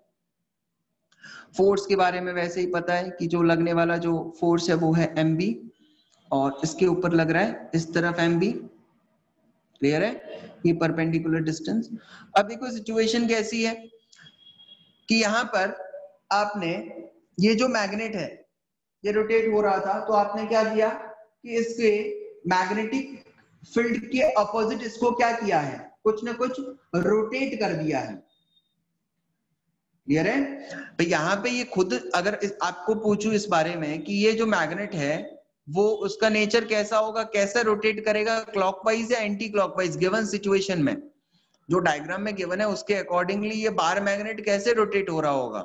फोर्स के बारे में वैसे ही पता है कि जो लगने वाला जो फोर्स है वो है MB, और इसके ऊपर लग रहा है इस तरफ MB। क्लियर है? ये परपेंडिकुलर डिस्टेंस। अब देखो सिचुएशन कैसी है कि यहाँ पर आपने ये जो मैग्नेट है ये रोटेट हो रहा था, तो आपने क्या किया कि इसके मैग्नेटिक फील्ड के अपोजिट इसको क्या किया है, कुछ ना कुछ रोटेट कर दिया है। क्लियर है? तो यहाँ पे ये खुद अगर आपको पूछूं इस बारे में कि ये जो मैग्नेट है वो उसका नेचर कैसा होगा, कैसे रोटेट करेगा, क्लॉकवाइज या एंटी क्लॉकवाइज, गिवन सिचुएशन में जो डायग्राम में गिवन है उसके अकॉर्डिंगली ये बार मैग्नेट कैसे रोटेट हो रहा होगा,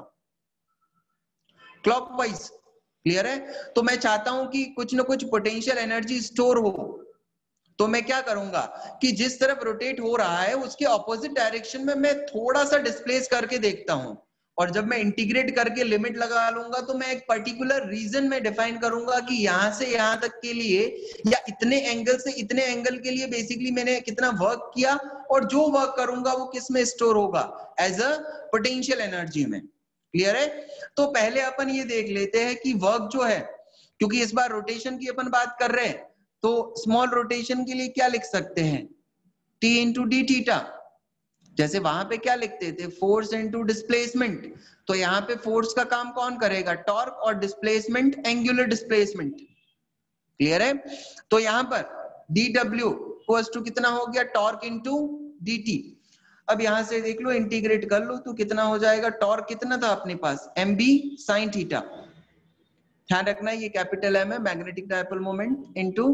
क्लॉकवाइज। क्लियर है? तो मैं चाहता हूं कि कुछ ना कुछ पोटेंशियल एनर्जी स्टोर हो, तो मैं क्या करूंगा कि जिस तरफ रोटेट हो रहा है उसके ऑपोजिट डायरेक्शन में मैं थोड़ा सा डिस्प्लेस करके देखता हूं, और जब मैं इंटीग्रेट करके लिमिट लगा लूंगा तो मैं एक पर्टिकुलर रीजन में डिफाइन करूंगा कि यहां से यहां तक के लिए या इतने एंगल से इतने एंगल के लिए बेसिकली मैंने कितना वर्क किया, और जो वर्क करूंगा वो किस में स्टोर होगा, एज अ पोटेंशियल एनर्जी में। क्लियर है? तो पहले अपन ये देख लेते हैं कि वर्क जो है, क्योंकि इस बार रोटेशन की अपन बात कर रहे हैं, तो स्मॉल रोटेशन के लिए क्या लिख सकते हैं, T इंटू डी थीटा। जैसे वहां पे क्या लिखते थे, फोर्स इनटू डिस्प्लेसमेंट। तो यहाँ पे फोर्स का काम कौन करेगा, टॉर्क, और डिस्प्लेसमेंट एंगुलर डिस्प्लेसमेंट। क्लियर है? तो यहाँ पर dw इक्वल्स टू कितना हो गया, टॉर्क इनटू dt। अब यहां से देख लो, इंटीग्रेट कर लो तो कितना हो जाएगा, टॉर्क कितना था अपने पास, mb sin थीटा। ध्यान रखना ये कैपिटल एम है, magnetic dipole moment into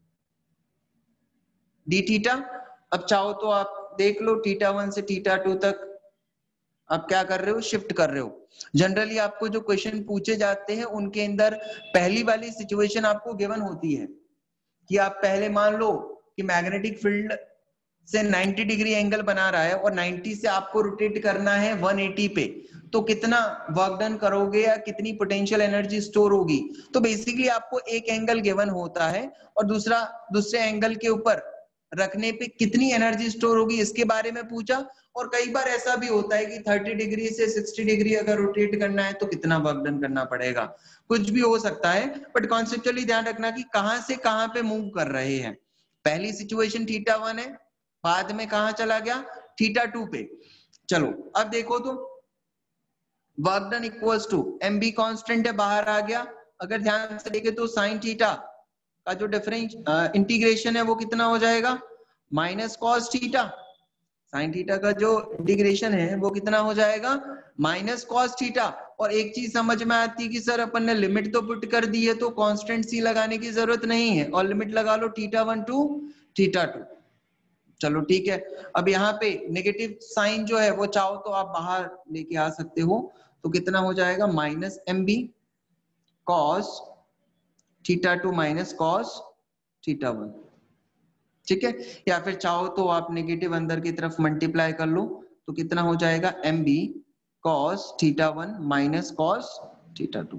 D theta. अब चाहो तो आप देख लो θ1 से θ2 तक आप क्या कर रहे हो, शिफ्ट कर रहे हो। जनरली आपको जो क्वेश्चन पूछे जाते हैं उनके अंदर पहली वाली सिचुएशन आपको गिवन होती है कि आप पहले मान लो कि मैग्नेटिक फील्ड से 90 डिग्री एंगल बना रहा है और 90 से आपको रोटेट करना है 180 पे, तो कितना वर्क डन करोगे या कितनी पोटेंशियल एनर्जी स्टोर होगी। तो बेसिकली आपको एक एंगल गिवन होता है और दूसरे एंगल के ऊपर रखने पे कितनी एनर्जी स्टोर होगी इसके बारे में पूछा। और कई बार ऐसा भी होता है कि 30 डिग्री से 60 डिग्री अगर रोटेट करना है तो कितना वर्क डन करना पड़ेगा, कुछ भी हो सकता है। बट कॉन्सेप्चुअली ध्यान रखना कि कहां से कहां पे मूव कर रहे हैं। पहली सिचुएशन θ1 है, बाद में कहां चला गया θ2 पे। चलो अब देखो तो work done equals to mb constant है, बाहर आ गया। अगर ध्यान से देखे तो साइन थीटा का जो डिफरेंस इंटीग्रेशन है वो कितना हो जाएगा, minus cos theta. Sine theta का जो इंटीग्रेशन है वो कितना हो जाएगा, माइनस कॉस थीटा। और एक चीज समझ में आती है कि सर अपन ने लिमिट तो पुट कर दी है तो कांस्टेंट सी लगाने की जरूरत नहीं है, और लिमिट लगा लो θ1 टू θ2। चलो ठीक है। अब यहाँ पे नेगेटिव साइन जो है वो चाहो तो आप बाहर लेके आ सकते हो, तो कितना हो जाएगा, minus mb cos θ2 minus cos θ1। ठीक है, या फिर चाहो तो आप नेगेटिव अंदर की तरफ मल्टीप्लाई कर लो, तो कितना हो जाएगा mb कॉस θ1 माइनस कॉस θ2।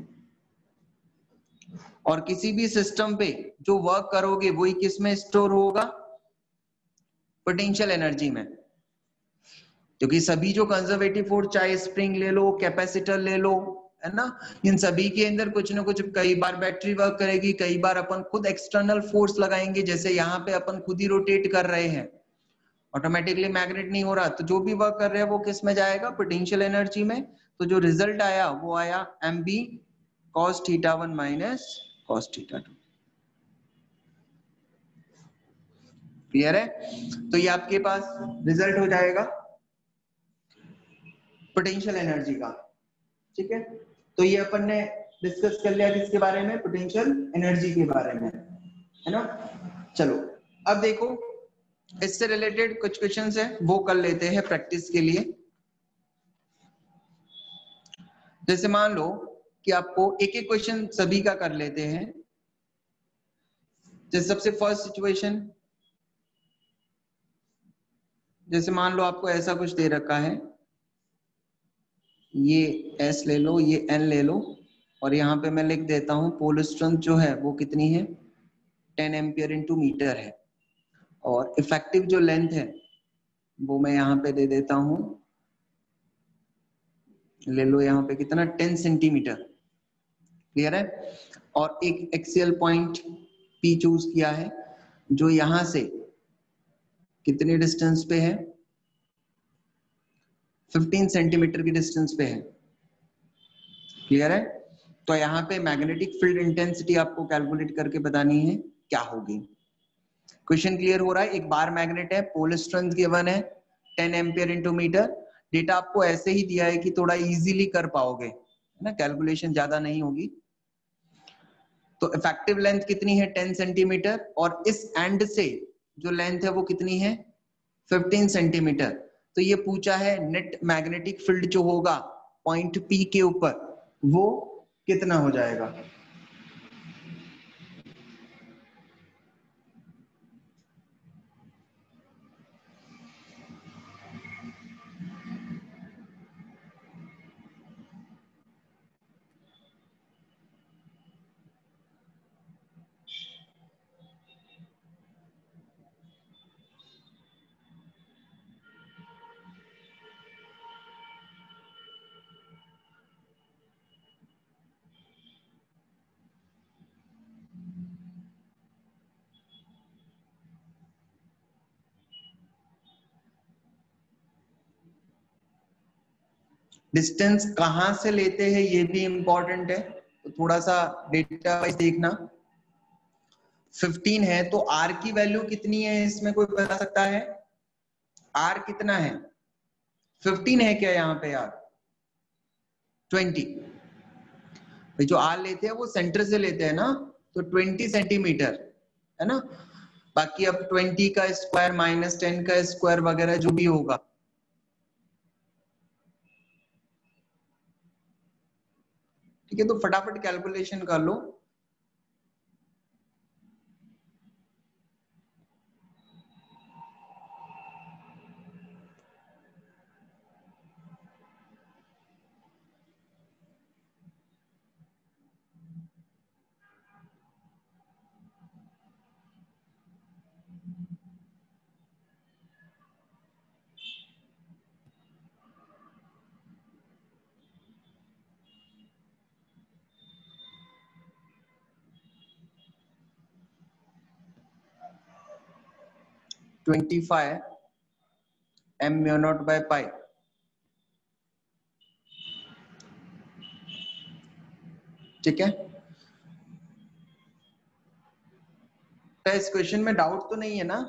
और किसी भी सिस्टम पे जो वर्क करोगे वही किस में स्टोर होगा, पोटेंशियल एनर्जी में। क्योंकि सभी जो कंजर्वेटिव फोर्स, चाहे स्प्रिंग ले लो, कैपेसिटर ले लो, है ना, इन सभी के अंदर कुछ ना कुछ, कई बार बैटरी वर्क करेगी, कई बार अपन खुद एक्सटर्नल फोर्स लगाएंगे। जैसे यहाँ पे अपन खुद ही रोटेट कर रहे हैं, ऑटोमेटिकली मैग्नेट नहीं हो रहा, तो जो भी वर्क कर रहे हैं वो किस में जाएगा, पोटेंशियल एनर्जी में। तो जो रिजल्ट आया वो आया mb cos θ1 minus cos θ2। Clear है? तो ये आपके पास रिजल्ट हो जाएगा पोटेंशियल एनर्जी का। ठीक है, तो ये अपन ने डिस्कस कर लिया किसके बारे में, पोटेंशियल एनर्जी के बारे में, है ना। चलो अब देखो इससे रिलेटेड कुछ क्वेश्चंस है वो कर लेते हैं प्रैक्टिस के लिए। जैसे मान लो कि आपको एक एक क्वेश्चन सभी का कर लेते हैं। जैसे सबसे फर्स्ट सिचुएशन, जैसे मान लो आपको ऐसा कुछ दे रखा है, ये S ले लो, ये N ले लो, और यहाँ पे मैं लिख देता हूँ पोल स्ट्रेंथ जो है वो कितनी है, 10 एम्पियर इंटू मीटर है। और इफेक्टिव जो लेंथ है वो मैं यहाँ पे दे देता हूँ, ले लो यहाँ पे कितना, 10 सेंटीमीटर। क्लियर है? और एक एक्सियल पॉइंट P चूज किया है जो यहाँ से कितने डिस्टेंस पे है, 15 सेंटीमीटर की डिस्टेंस पे है। क्लियर है? तो यहाँ पे मैग्नेटिक फील्ड इंटेंसिटी आपको कैलकुलेट करके बतानी है क्या होगी। क्वेश्चन क्लियर हो रहा है? एक बार मैग्नेट है, पोल स्ट्रेंथ गिवन है 10 एम्पियर इंटू मीटर। डेटा आपको ऐसे ही दिया है कि थोड़ा इजीली कर पाओगे, है ना, कैलकुलेशन ज्यादा नहीं होगी। तो इफेक्टिव लेंथ कितनी है, 10 सेंटीमीटर, और इस एंड से जो लेंथ है वो कितनी है, 15 सेंटीमीटर। तो ये पूछा है नेट मैग्नेटिक फील्ड जो होगा पॉइंट P के ऊपर वो कितना हो जाएगा। डिस्टेंस कहां से लेते हैं ये भी इंपॉर्टेंट है, तो थोड़ा सा डेटा वाइज देखना। 15 है तो R की वैल्यू कितनी है इसमें कोई बता सकता है, R कितना है, 15 है क्या यहाँ पे यार, 20। भाई जो आर लेते हैं वो सेंटर से लेते हैं ना, तो 20 सेंटीमीटर है ना। बाकी अब 20 का स्क्वायर माइनस 10 का स्क्वायर वगैरह जो भी होगा, ठीक है। तो फटाफट कैलकुलेशन कर लो। Twenty five M mu naught by pi, ठीक है। तो इस क्वेश्चन में डाउट तो नहीं है ना?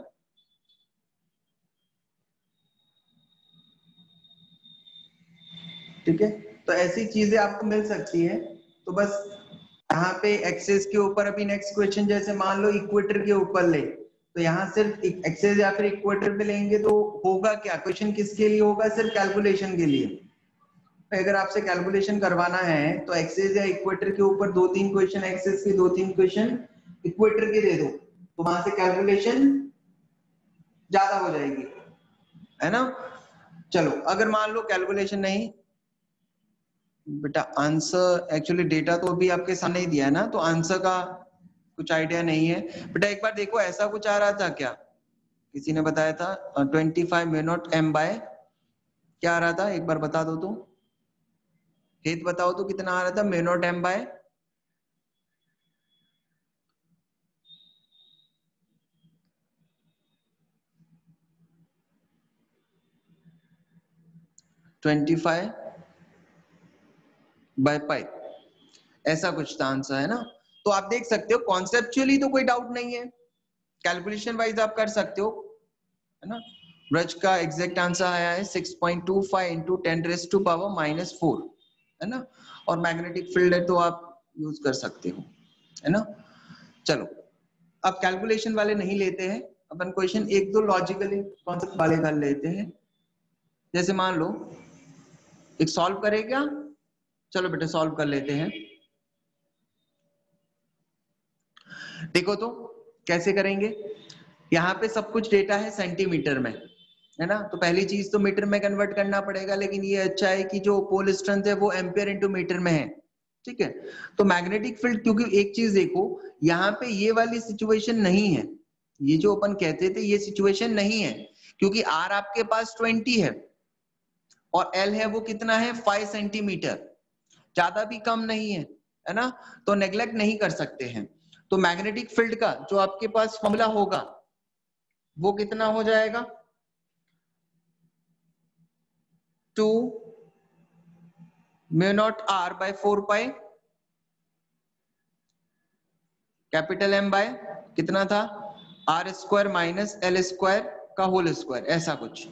ठीक है, तो ऐसी चीजें आपको मिल सकती है। तो बस यहाँ पे एक्सेस के ऊपर अभी नेक्स्ट क्वेश्चन जैसे मान लो इक्वेटर के ऊपर ले, तो यहाँ सिर्फ एक्सेस या फिर इक्वेटर पे लेंगे तो होगा क्या, क्वेश्चन किसके लिए होगा, सिर्फ कैलकुलेशन के लिए। अगर आपसे कैलकुलेशन करवाना है तो एक्सेस या इक्वेटर के ऊपर 2-3 क्वेश्चन एक्सेस के, 2-3 क्वेश्चन इक्वेटर के दे दो, तो वहां से कैलकुलेशन ज्यादा हो जाएगी, है ना। चलो अगर मान लो कैलकुलेशन नहीं, बेटा आंसर एक्चुअली डेटा तो अभी आपके सामने ही दिया है ना, तो आंसर का कुछ आइडिया नहीं है। बेटा एक बार देखो ऐसा कुछ आ रहा था क्या, किसी ने बताया था 25 म्यू नॉट एम बाय, क्या आ रहा था एक बार बता दो तो, हेत बताओ तो कितना आ रहा था mu naught M by. Twenty five by pi, ऐसा कुछ था आंसर, है ना। तो आप देख सकते हो कॉन्सेप्चुअली तो कोई डाउट नहीं है, कैलकुलेशन वाइज आप कर सकते हो, है ना। ब्रज का एग्जैक्ट आंसर आया है 6.25 इंटू 10⁻⁻⁴, है ना। और मैग्नेटिक फील्ड है तो आप यूज कर सकते हो, है ना। चलो अब कैलकुलेशन वाले नहीं लेते हैं, अपन क्वेश्चन एक दो लॉजिकली कॉन्सेप्ट वाले कर लेते हैं। जैसे मान लो एक सॉल्व करे क्या, चलो बेटा सॉल्व कर लेते हैं। देखो तो कैसे करेंगे, यहाँ पे सब कुछ डेटा है सेंटीमीटर में, है ना। तो पहली चीज तो मीटर में कन्वर्ट करना पड़ेगा, लेकिन ये अच्छा है कि जो पोल स्ट्रेंथ है वो एम्पियर इंटू मीटर में है, ठीक है। तो मैग्नेटिक फील्ड, क्योंकि एक चीज देखो यहाँ पे ये वाली सिचुएशन नहीं है, ये जो अपन कहते थे ये सिचुएशन नहीं है, क्योंकि आर आपके पास 20 है और एल है वो कितना है 5 सेंटीमीटर, ज्यादा भी कम नहीं है, है ना। तो नेग्लेक्ट नहीं कर सकते हैं। तो मैग्नेटिक फील्ड का जो आपके पास फॉर्मूला होगा वो कितना हो जाएगा, 2 mu naught R by 4 pi capital M by कितना था R square minus L square का होल स्क्वायर, ऐसा कुछ।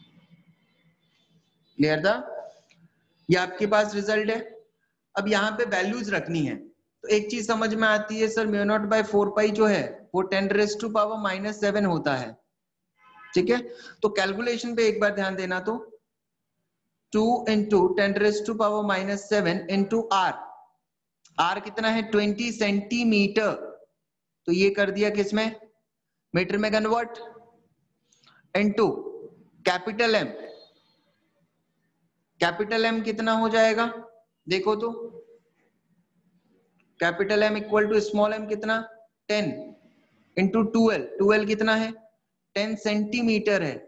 क्लियर था, ये आपके पास रिजल्ट है। अब यहाँ पे वैल्यूज रखनी है, तो एक चीज समझ में आती है sir mu naught by 4 pi जो है वो 10⁻⁻⁷ होता है, ठीक है। तो कैलकुलेशन पे एक बार ध्यान देना, तो 2 इंटू 10⁻⁻⁷ इंटू आर, आर कितना है 20 सेंटीमीटर, तो ये कर दिया किसमें मीटर में convert, into capital M, capital M कितना हो जाएगा देखो तो, capital M equal to small M कितना 10 इंटू 12, 12 कितना है 10 सेंटीमीटर है,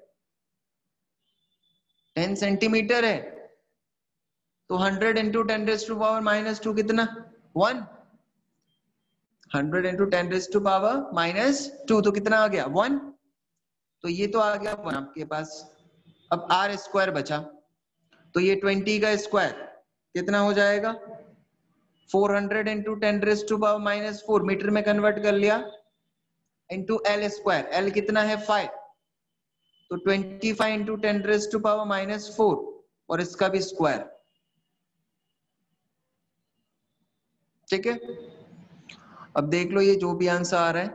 10 सेंटीमीटर है, तो 100 इंटू 10⁻⁻² कितना 1, 100 इंटू 10⁻⁻², तो कितना आ गया 1, तो ये तो आ गया 1 आपके पास। अब आर स्क्वायर बचा, तो ये 20 का स्क्वायर कितना हो जाएगा 400 इंटू 10⁻⁻⁴, मीटर में कन्वर्ट कर लिया, इंटू एल स्क्वायर, एल कितना है 5, तो 25 इंटू 10⁻⁻⁴ और इसका भी स्क्वायर, ठीक है, अब देख लो ये जो भी आंसर आ रहा है,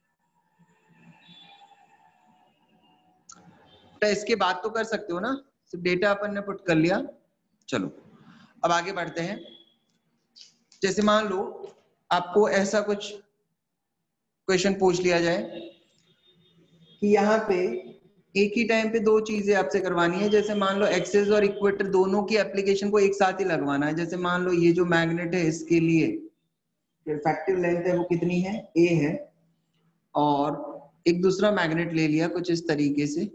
तो इसके बाद तो कर सकते हो ना, सिर्फ डेटा अपन ने पुट कर लिया। चलो अब आगे बढ़ते हैं। जैसे मान लो आपको ऐसा कुछ क्वेश्चन पूछ लिया जाए कि यहाँ पे एक ही टाइम पे दो चीजें आपसे करवानी है। जैसे मान लो एक्सिस और इक्वेटर दोनों की एप्लीकेशन को एक साथ ही लगवाना है। जैसे मान लो ये जो मैग्नेट है इसके लिए इफेक्टिव लेंथ है वो कितनी है, a है, और एक दूसरा मैग्नेट ले लिया कुछ इस तरीके से,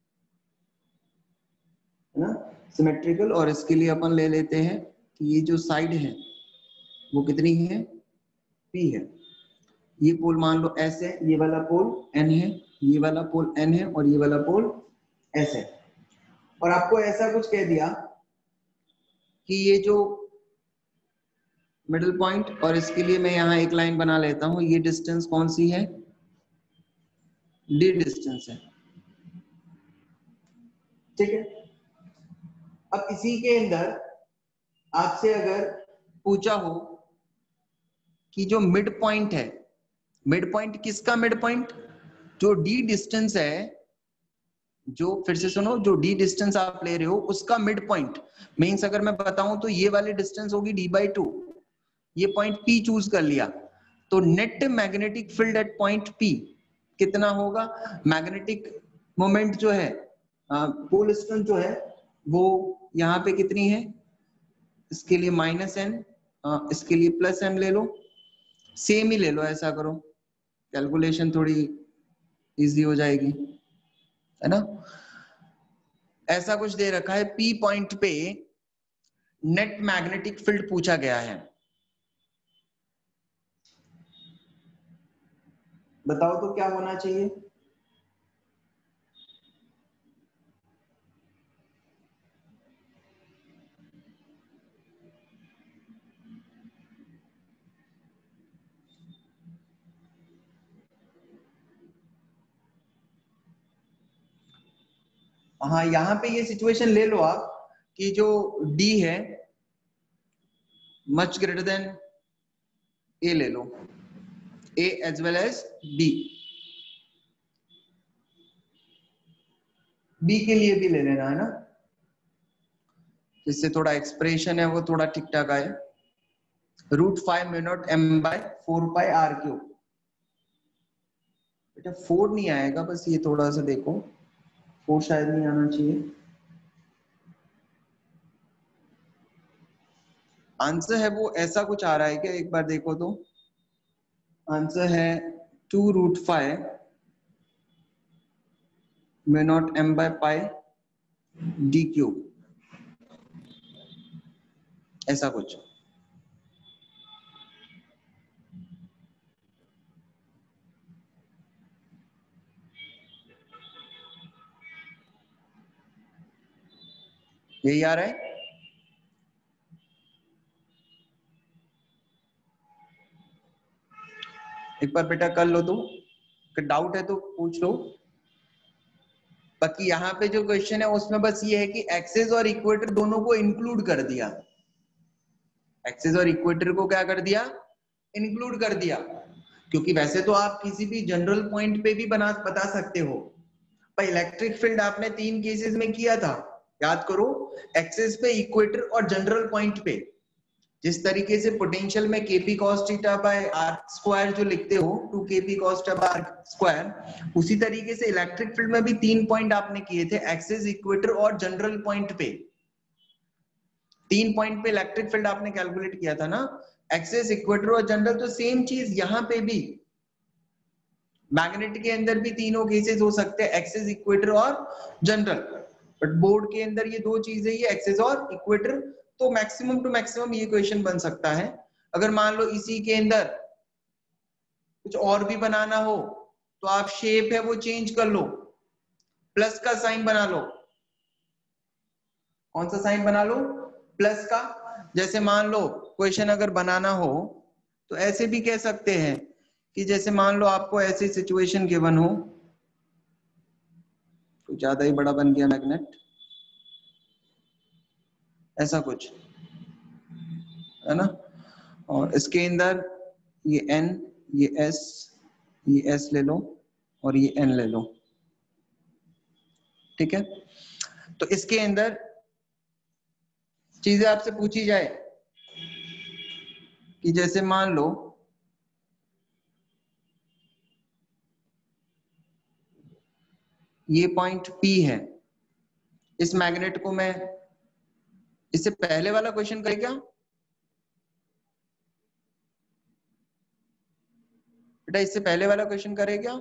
है ना, सिमेट्रिकल, और इसके लिए अपन ले लेते हैं कि ये जो साइड है वो कितनी है, p है। ये पोल मान लो s है, ये वाला पोल n है, ये वाला पोल n है, और ये वाला पोल s है। और आपको ऐसा कुछ कह दिया कि ये जो मिडिल पॉइंट, और इसके लिए मैं यहाँ एक लाइन बना लेता हूं, ये डिस्टेंस कौन सी है, d डिस्टेंस है। ठीक है, अब इसी के अंदर आपसे अगर पूछा हो कि जो मिड पॉइंट है, मिड पॉइंट किसका, मिड पॉइंट जो d डिस्टेंस है, जो फिर से सुनो, जो d डिस्टेंस आप ले रहे हो उसका मिड पॉइंट मींस, अगर मैं बताऊं तो ये वाली डिस्टेंस होगी d/2, ये पॉइंट P चूज कर लिया, तो net magnetic field at point P कितना होगा। मैग्नेटिक मोमेंट जो है, पोल स्ट्रेंथ जो है वो यहाँ पे कितनी है, इसके लिए -n, इसके लिए +m ले लो, सेम ही ले लो, ऐसा करो कैलकुलेशन थोड़ी इजी हो जाएगी, है ना। ऐसा कुछ दे रखा है, P पॉइंट पे नेट मैग्नेटिक फील्ड पूछा गया है, बताओ तो क्या होना चाहिए। हाँ, यहाँ पे ये सिचुएशन ले लो आप कि जो D है मच ग्रेटर देन A ले लो, A as well as B, B के लिए भी ले लेना, है ना, जिससे थोड़ा एक्सप्रेशन है वो थोड़ा ठीक ठाक आए। √5 μ0 m/4πr3। बेटा 4 नहीं आएगा, बस ये थोड़ा सा देखो, 4 शायद नहीं आना चाहिए। आंसर है वो ऐसा कुछ आ रहा है क्या, एक बार देखो तो। आंसर है 2√5 μ0 m/π/d3, ऐसा कुछ। यही आ रहा है। एक बार बेटा कर लो, तो अगर डाउट है तो पूछ लो। बाकी यहाँ पे जो क्वेश्चन है उसमें बस ये है कि एक्सिस और इक्वेटर दोनों को इंक्लूड कर दिया, एक्सिस और इक्वेटर को क्या कर दिया, इंक्लूड कर दिया। क्योंकि वैसे तो आप किसी भी जनरल पॉइंट पे भी बता सकते हो, पर इलेक्ट्रिक फील्ड आपने 3 केसेस में किया था, याद करो, एक्सिस पे, इक्वेटर और जनरल पॉइंट पे। जिस तरीके से पोटेंशियल में kp cos θ/r² जो लिखते हो, 2kp cos θ/r², उसी तरीके से इलेक्ट्रिक फील्ड में भी 3 पॉइंट आपने किए थे, एक्सिस, इक्वेटर और जनरल पॉइंट पे। 3 पॉइंट पे इलेक्ट्रिक फील्ड आपने कैलकुलेट किया था ना, एक्सिस, इक्वेटर और जनरल। तो सेम चीज यहाँ पे भी, मैग्नेट के अंदर भी तीनों केसेस हो सकते हैं, एक्सिस, इक्वेटर और जनरल। बट बोर्ड के अंदर ये दो चीजें ही, एक्सिस और इक्वेटर। तो मैक्सिमम टू मैक्सिमम ये क्वेश्चन बन सकता है। अगर मान लो इसी के अंदर कुछ और भी बनाना हो तो आप शेप है वो चेंज कर लो, प्लस का साइन बना लो। कौन सा साइन बना लो, प्लस का। जैसे मान लो क्वेश्चन अगर बनाना हो तो ऐसे भी कह सकते हैं कि जैसे मान लो आपको ऐसी सिचुएशन गिवन हो, कुछ ज्यादा ही बड़ा बन गया मैग्नेट, ऐसा कुछ, है ना। और इसके अंदर ये N, ये S ले लो और ये N ले लो, ठीक है। तो इसके अंदर चीजें आपसे पूछी जाए कि जैसे मान लो ये पॉइंट P है, इस मैग्नेट को मैं, इससे पहले वाला क्वेश्चन करे क्या बेटा, इससे पहले वाला क्वेश्चन करे क्या?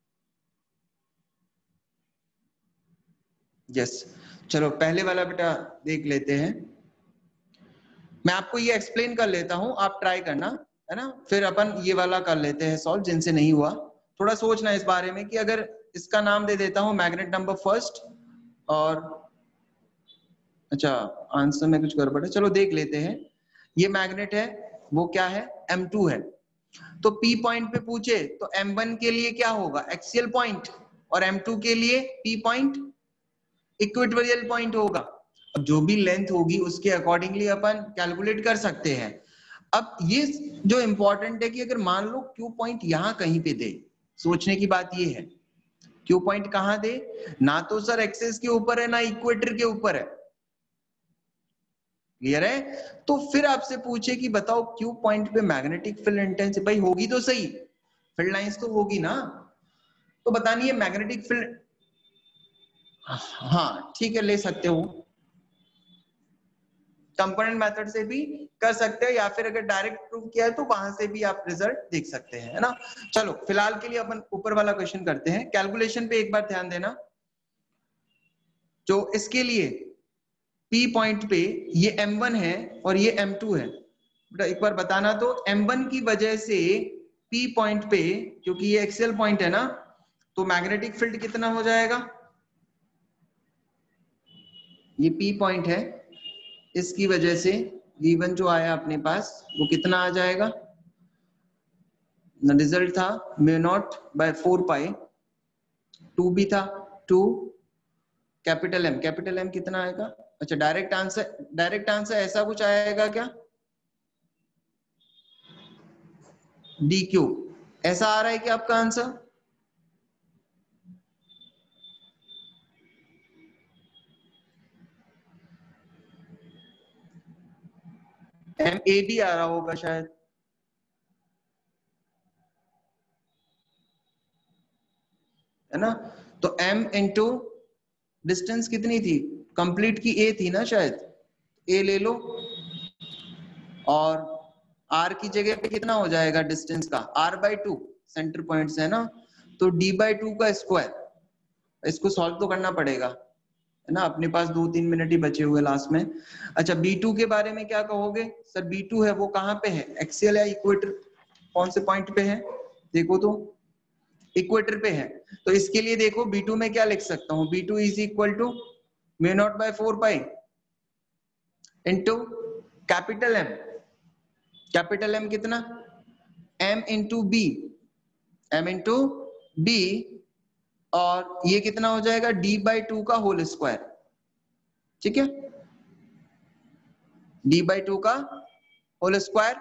यस, चलो पहले वाला बेटा देख लेते हैं। मैं आपको ये एक्सप्लेन कर लेता हूं, आप ट्राई करना, है ना, फिर अपन ये वाला कर लेते हैं सॉल्व, जिनसे नहीं हुआ थोड़ा सोचना इस बारे में कि अगर इसका नाम दे देता हूं मैग्नेट नंबर फर्स्ट, और अच्छा आंसर में कुछ गड़बड़ है, चलो देख लेते हैं। ये मैग्नेट है, वो क्या है, M2 है। तो P पॉइंट पे पूछे तो M1 के लिए क्या होगा, एक्सियल पॉइंट, और M2 के लिए P पॉइंट इक्वेटोरियल पॉइंट होगा। अब जो भी लेंथ होगी उसके अकॉर्डिंगली अपन कैलकुलेट कर सकते हैं। अब ये जो इंपॉर्टेंट है कि अगर मान लो Q पॉइंट यहां कहीं पे दे, सोचने की बात ये है, Q पॉइंट कहां दे, ना तो सर एक्सेस के ऊपर है ना इक्वेटर के ऊपर है, क्लियर है। तो फिर आपसे पूछे कि बताओ Q पॉइंट पे मैग्नेटिक फील्ड इंटेंसिटी, भाई होगी तो सही, फील्ड लाइंस तो होगी ना, तो बतानी है मैग्नेटिक फील्ड, हाँ ठीक है ले सकते हो, कंपोनेंट मेथड से भी कर सकते हो, या फिर अगर डायरेक्ट प्रूव किया है तो वहां से भी आप रिजल्ट देख सकते हैं, है ना। चलो फिलहाल के लिए अपन ऊपर वाला क्वेश्चन करते हैं। कैलकुलेशन पे एक बार ध्यान देना, जो इसके लिए P पॉइंट पे ये M1 है और ये M2 है, बेटा एक बार बताना, तो M1 की वजह से P पॉइंट पे, क्योंकि ये एक्सियल पॉइंट है ना, तो मैग्नेटिक फील्ड कितना हो जाएगा, ये P पॉइंट है, इसकी वजह से V1 जो आया अपने पास वो कितना आ जाएगा, रिजल्ट था μ0/4 2 भी था 2 कैपिटल M कितना आएगा, अच्छा डायरेक्ट आंसर ऐसा कुछ आएगा क्या, DQ ऐसा आ रहा है कि आपका आंसर, MAD आ रहा होगा शायद, है ना। तो M इंटू डिस्टेंस कितनी थी, कंप्लीट की A थी ना शायद, A ले लो, और R की जगह पे कितना हो जाएगा डिस्टेंस का, R/2 सेंटर पॉइंट से, है ना, तो D/2 का स्क्वायर, इसको सॉल्व तो करना पड़ेगा, है ना, अपने पास 2-3 मिनट ही बचे हुए लास्ट में। अच्छा B2 के बारे में क्या कहोगे, सर B2 है वो कहाँ पे है, एक्सियल या इक्वेटर, कौन से पॉइंट पे है, देखो तो इक्वेटर पे है। तो इसके लिए देखो B2 में क्या लिख सकता हूँ, B2 is equal to μ0/4 into capital M कितना, M इंटू बी, और ये कितना हो जाएगा D/2 का होल स्क्वायर, ठीक है, D/2 का होल स्क्वायर।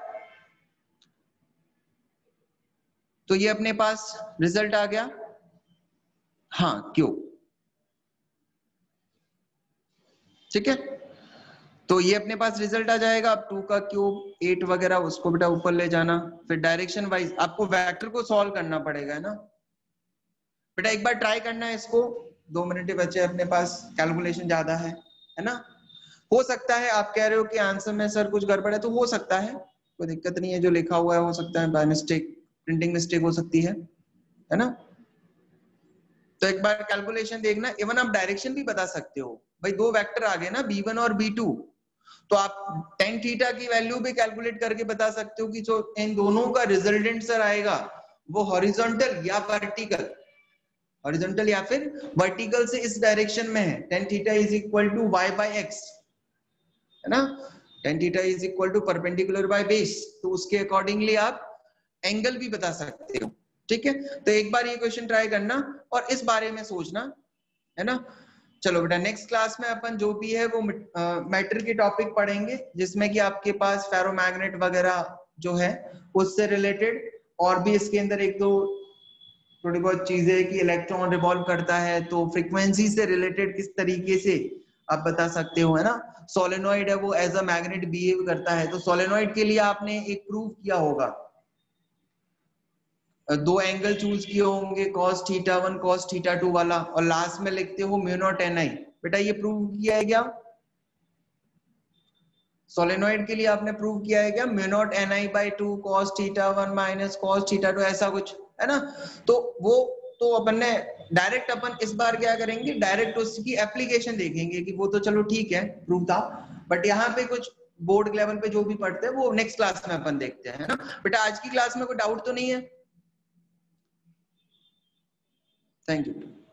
तो ये अपने पास रिजल्ट आ गया, हाँ क्यों, ठीक है। तो ये अपने पास रिजल्ट आ जाएगा। अब 2 का क्यूब 8 वगैरह उसको बेटा ऊपर ले जाना, फिर डायरेक्शन वाइज आपको वेक्टर को सॉल्व करना पड़ेगा, है ना बेटा, एक बार ट्राई करना है इसको, 2 मिनट ही बचे अपने पास, कैलकुलेशन ज्यादा है ना। हो सकता है आप कह रहे हो कि आंसर में सर कुछ गड़बड़ है, तो हो सकता है, कोई दिक्कत नहीं है, जो लिखा हुआ है हो सकता है बाय मिस्टेक प्रिंटिंग मिस्टेक हो सकती है ना। तो एक बार कैलकुलेशन देखना, इवन आप डायरेक्शन भी बता सकते हो, भाई दो वेक्टर आ गए ना B1 और B2, तो आप tan थीटा की वैल्यू भी कैलकुलेट करके बता सकते हो कि जो इन दोनों का रिजल्टेंट सर आएगा वो हॉरिजॉन्टल या वर्टिकल, हॉरिजॉन्टल या फिर वर्टिकल से इस डायरेक्शन में है, tan theta is equal to y/x, है ना, tan theta is equal to perpendicular by base, तो उसके अकॉर्डिंगली आप एंगल भी बता सकते हो, ठीक है। तो एक बार ये क्वेश्चन ट्राई करना और इस बारे में सोचना, है ना। चलो बेटा नेक्स्ट क्लास में अपन जो भी है वो मैटर के टॉपिक पढ़ेंगे, जिसमें कि आपके पास फेरोमैग्नेट वगैरह जो है उससे रिलेटेड, और भी इसके अंदर एक दो थोड़ी बहुत चीजें है कि इलेक्ट्रॉन रिवॉल्व करता है, तो फ्रीक्वेंसी से रिलेटेड किस तरीके से आप बता सकते हो, है ना। सोलेनॉइड है वो एज अ मैग्नेट बिहेव करता है, तो सोलेनॉइड के लिए आपने एक प्रूव किया होगा, दो एंगल चूज किए होंगे cos θ1 cos θ2 वाला, और लास्ट में लिखते हो म्यू नॉट ni। बेटा ये प्रूव किया है क्या? सोलेनॉइड के लिए आपने प्रूव किया है क्या? Mu naught ni/2 cos θ1 minus cos θ2 ऐसा कुछ, है ना। तो वो तो अपन ने डायरेक्ट, अपन इस बार क्या करेंगे, डायरेक्ट उसकी एप्लीकेशन देखेंगे कि वो तो चलो ठीक है प्रूव था, बट यहाँ पे कुछ बोर्ड लेवल पे जो भी पढ़ते हैं वो नेक्स्ट क्लास में अपन देखते हैं, है ना। बेटा आज की क्लास में कोई डाउट तो नहीं है? Thank you.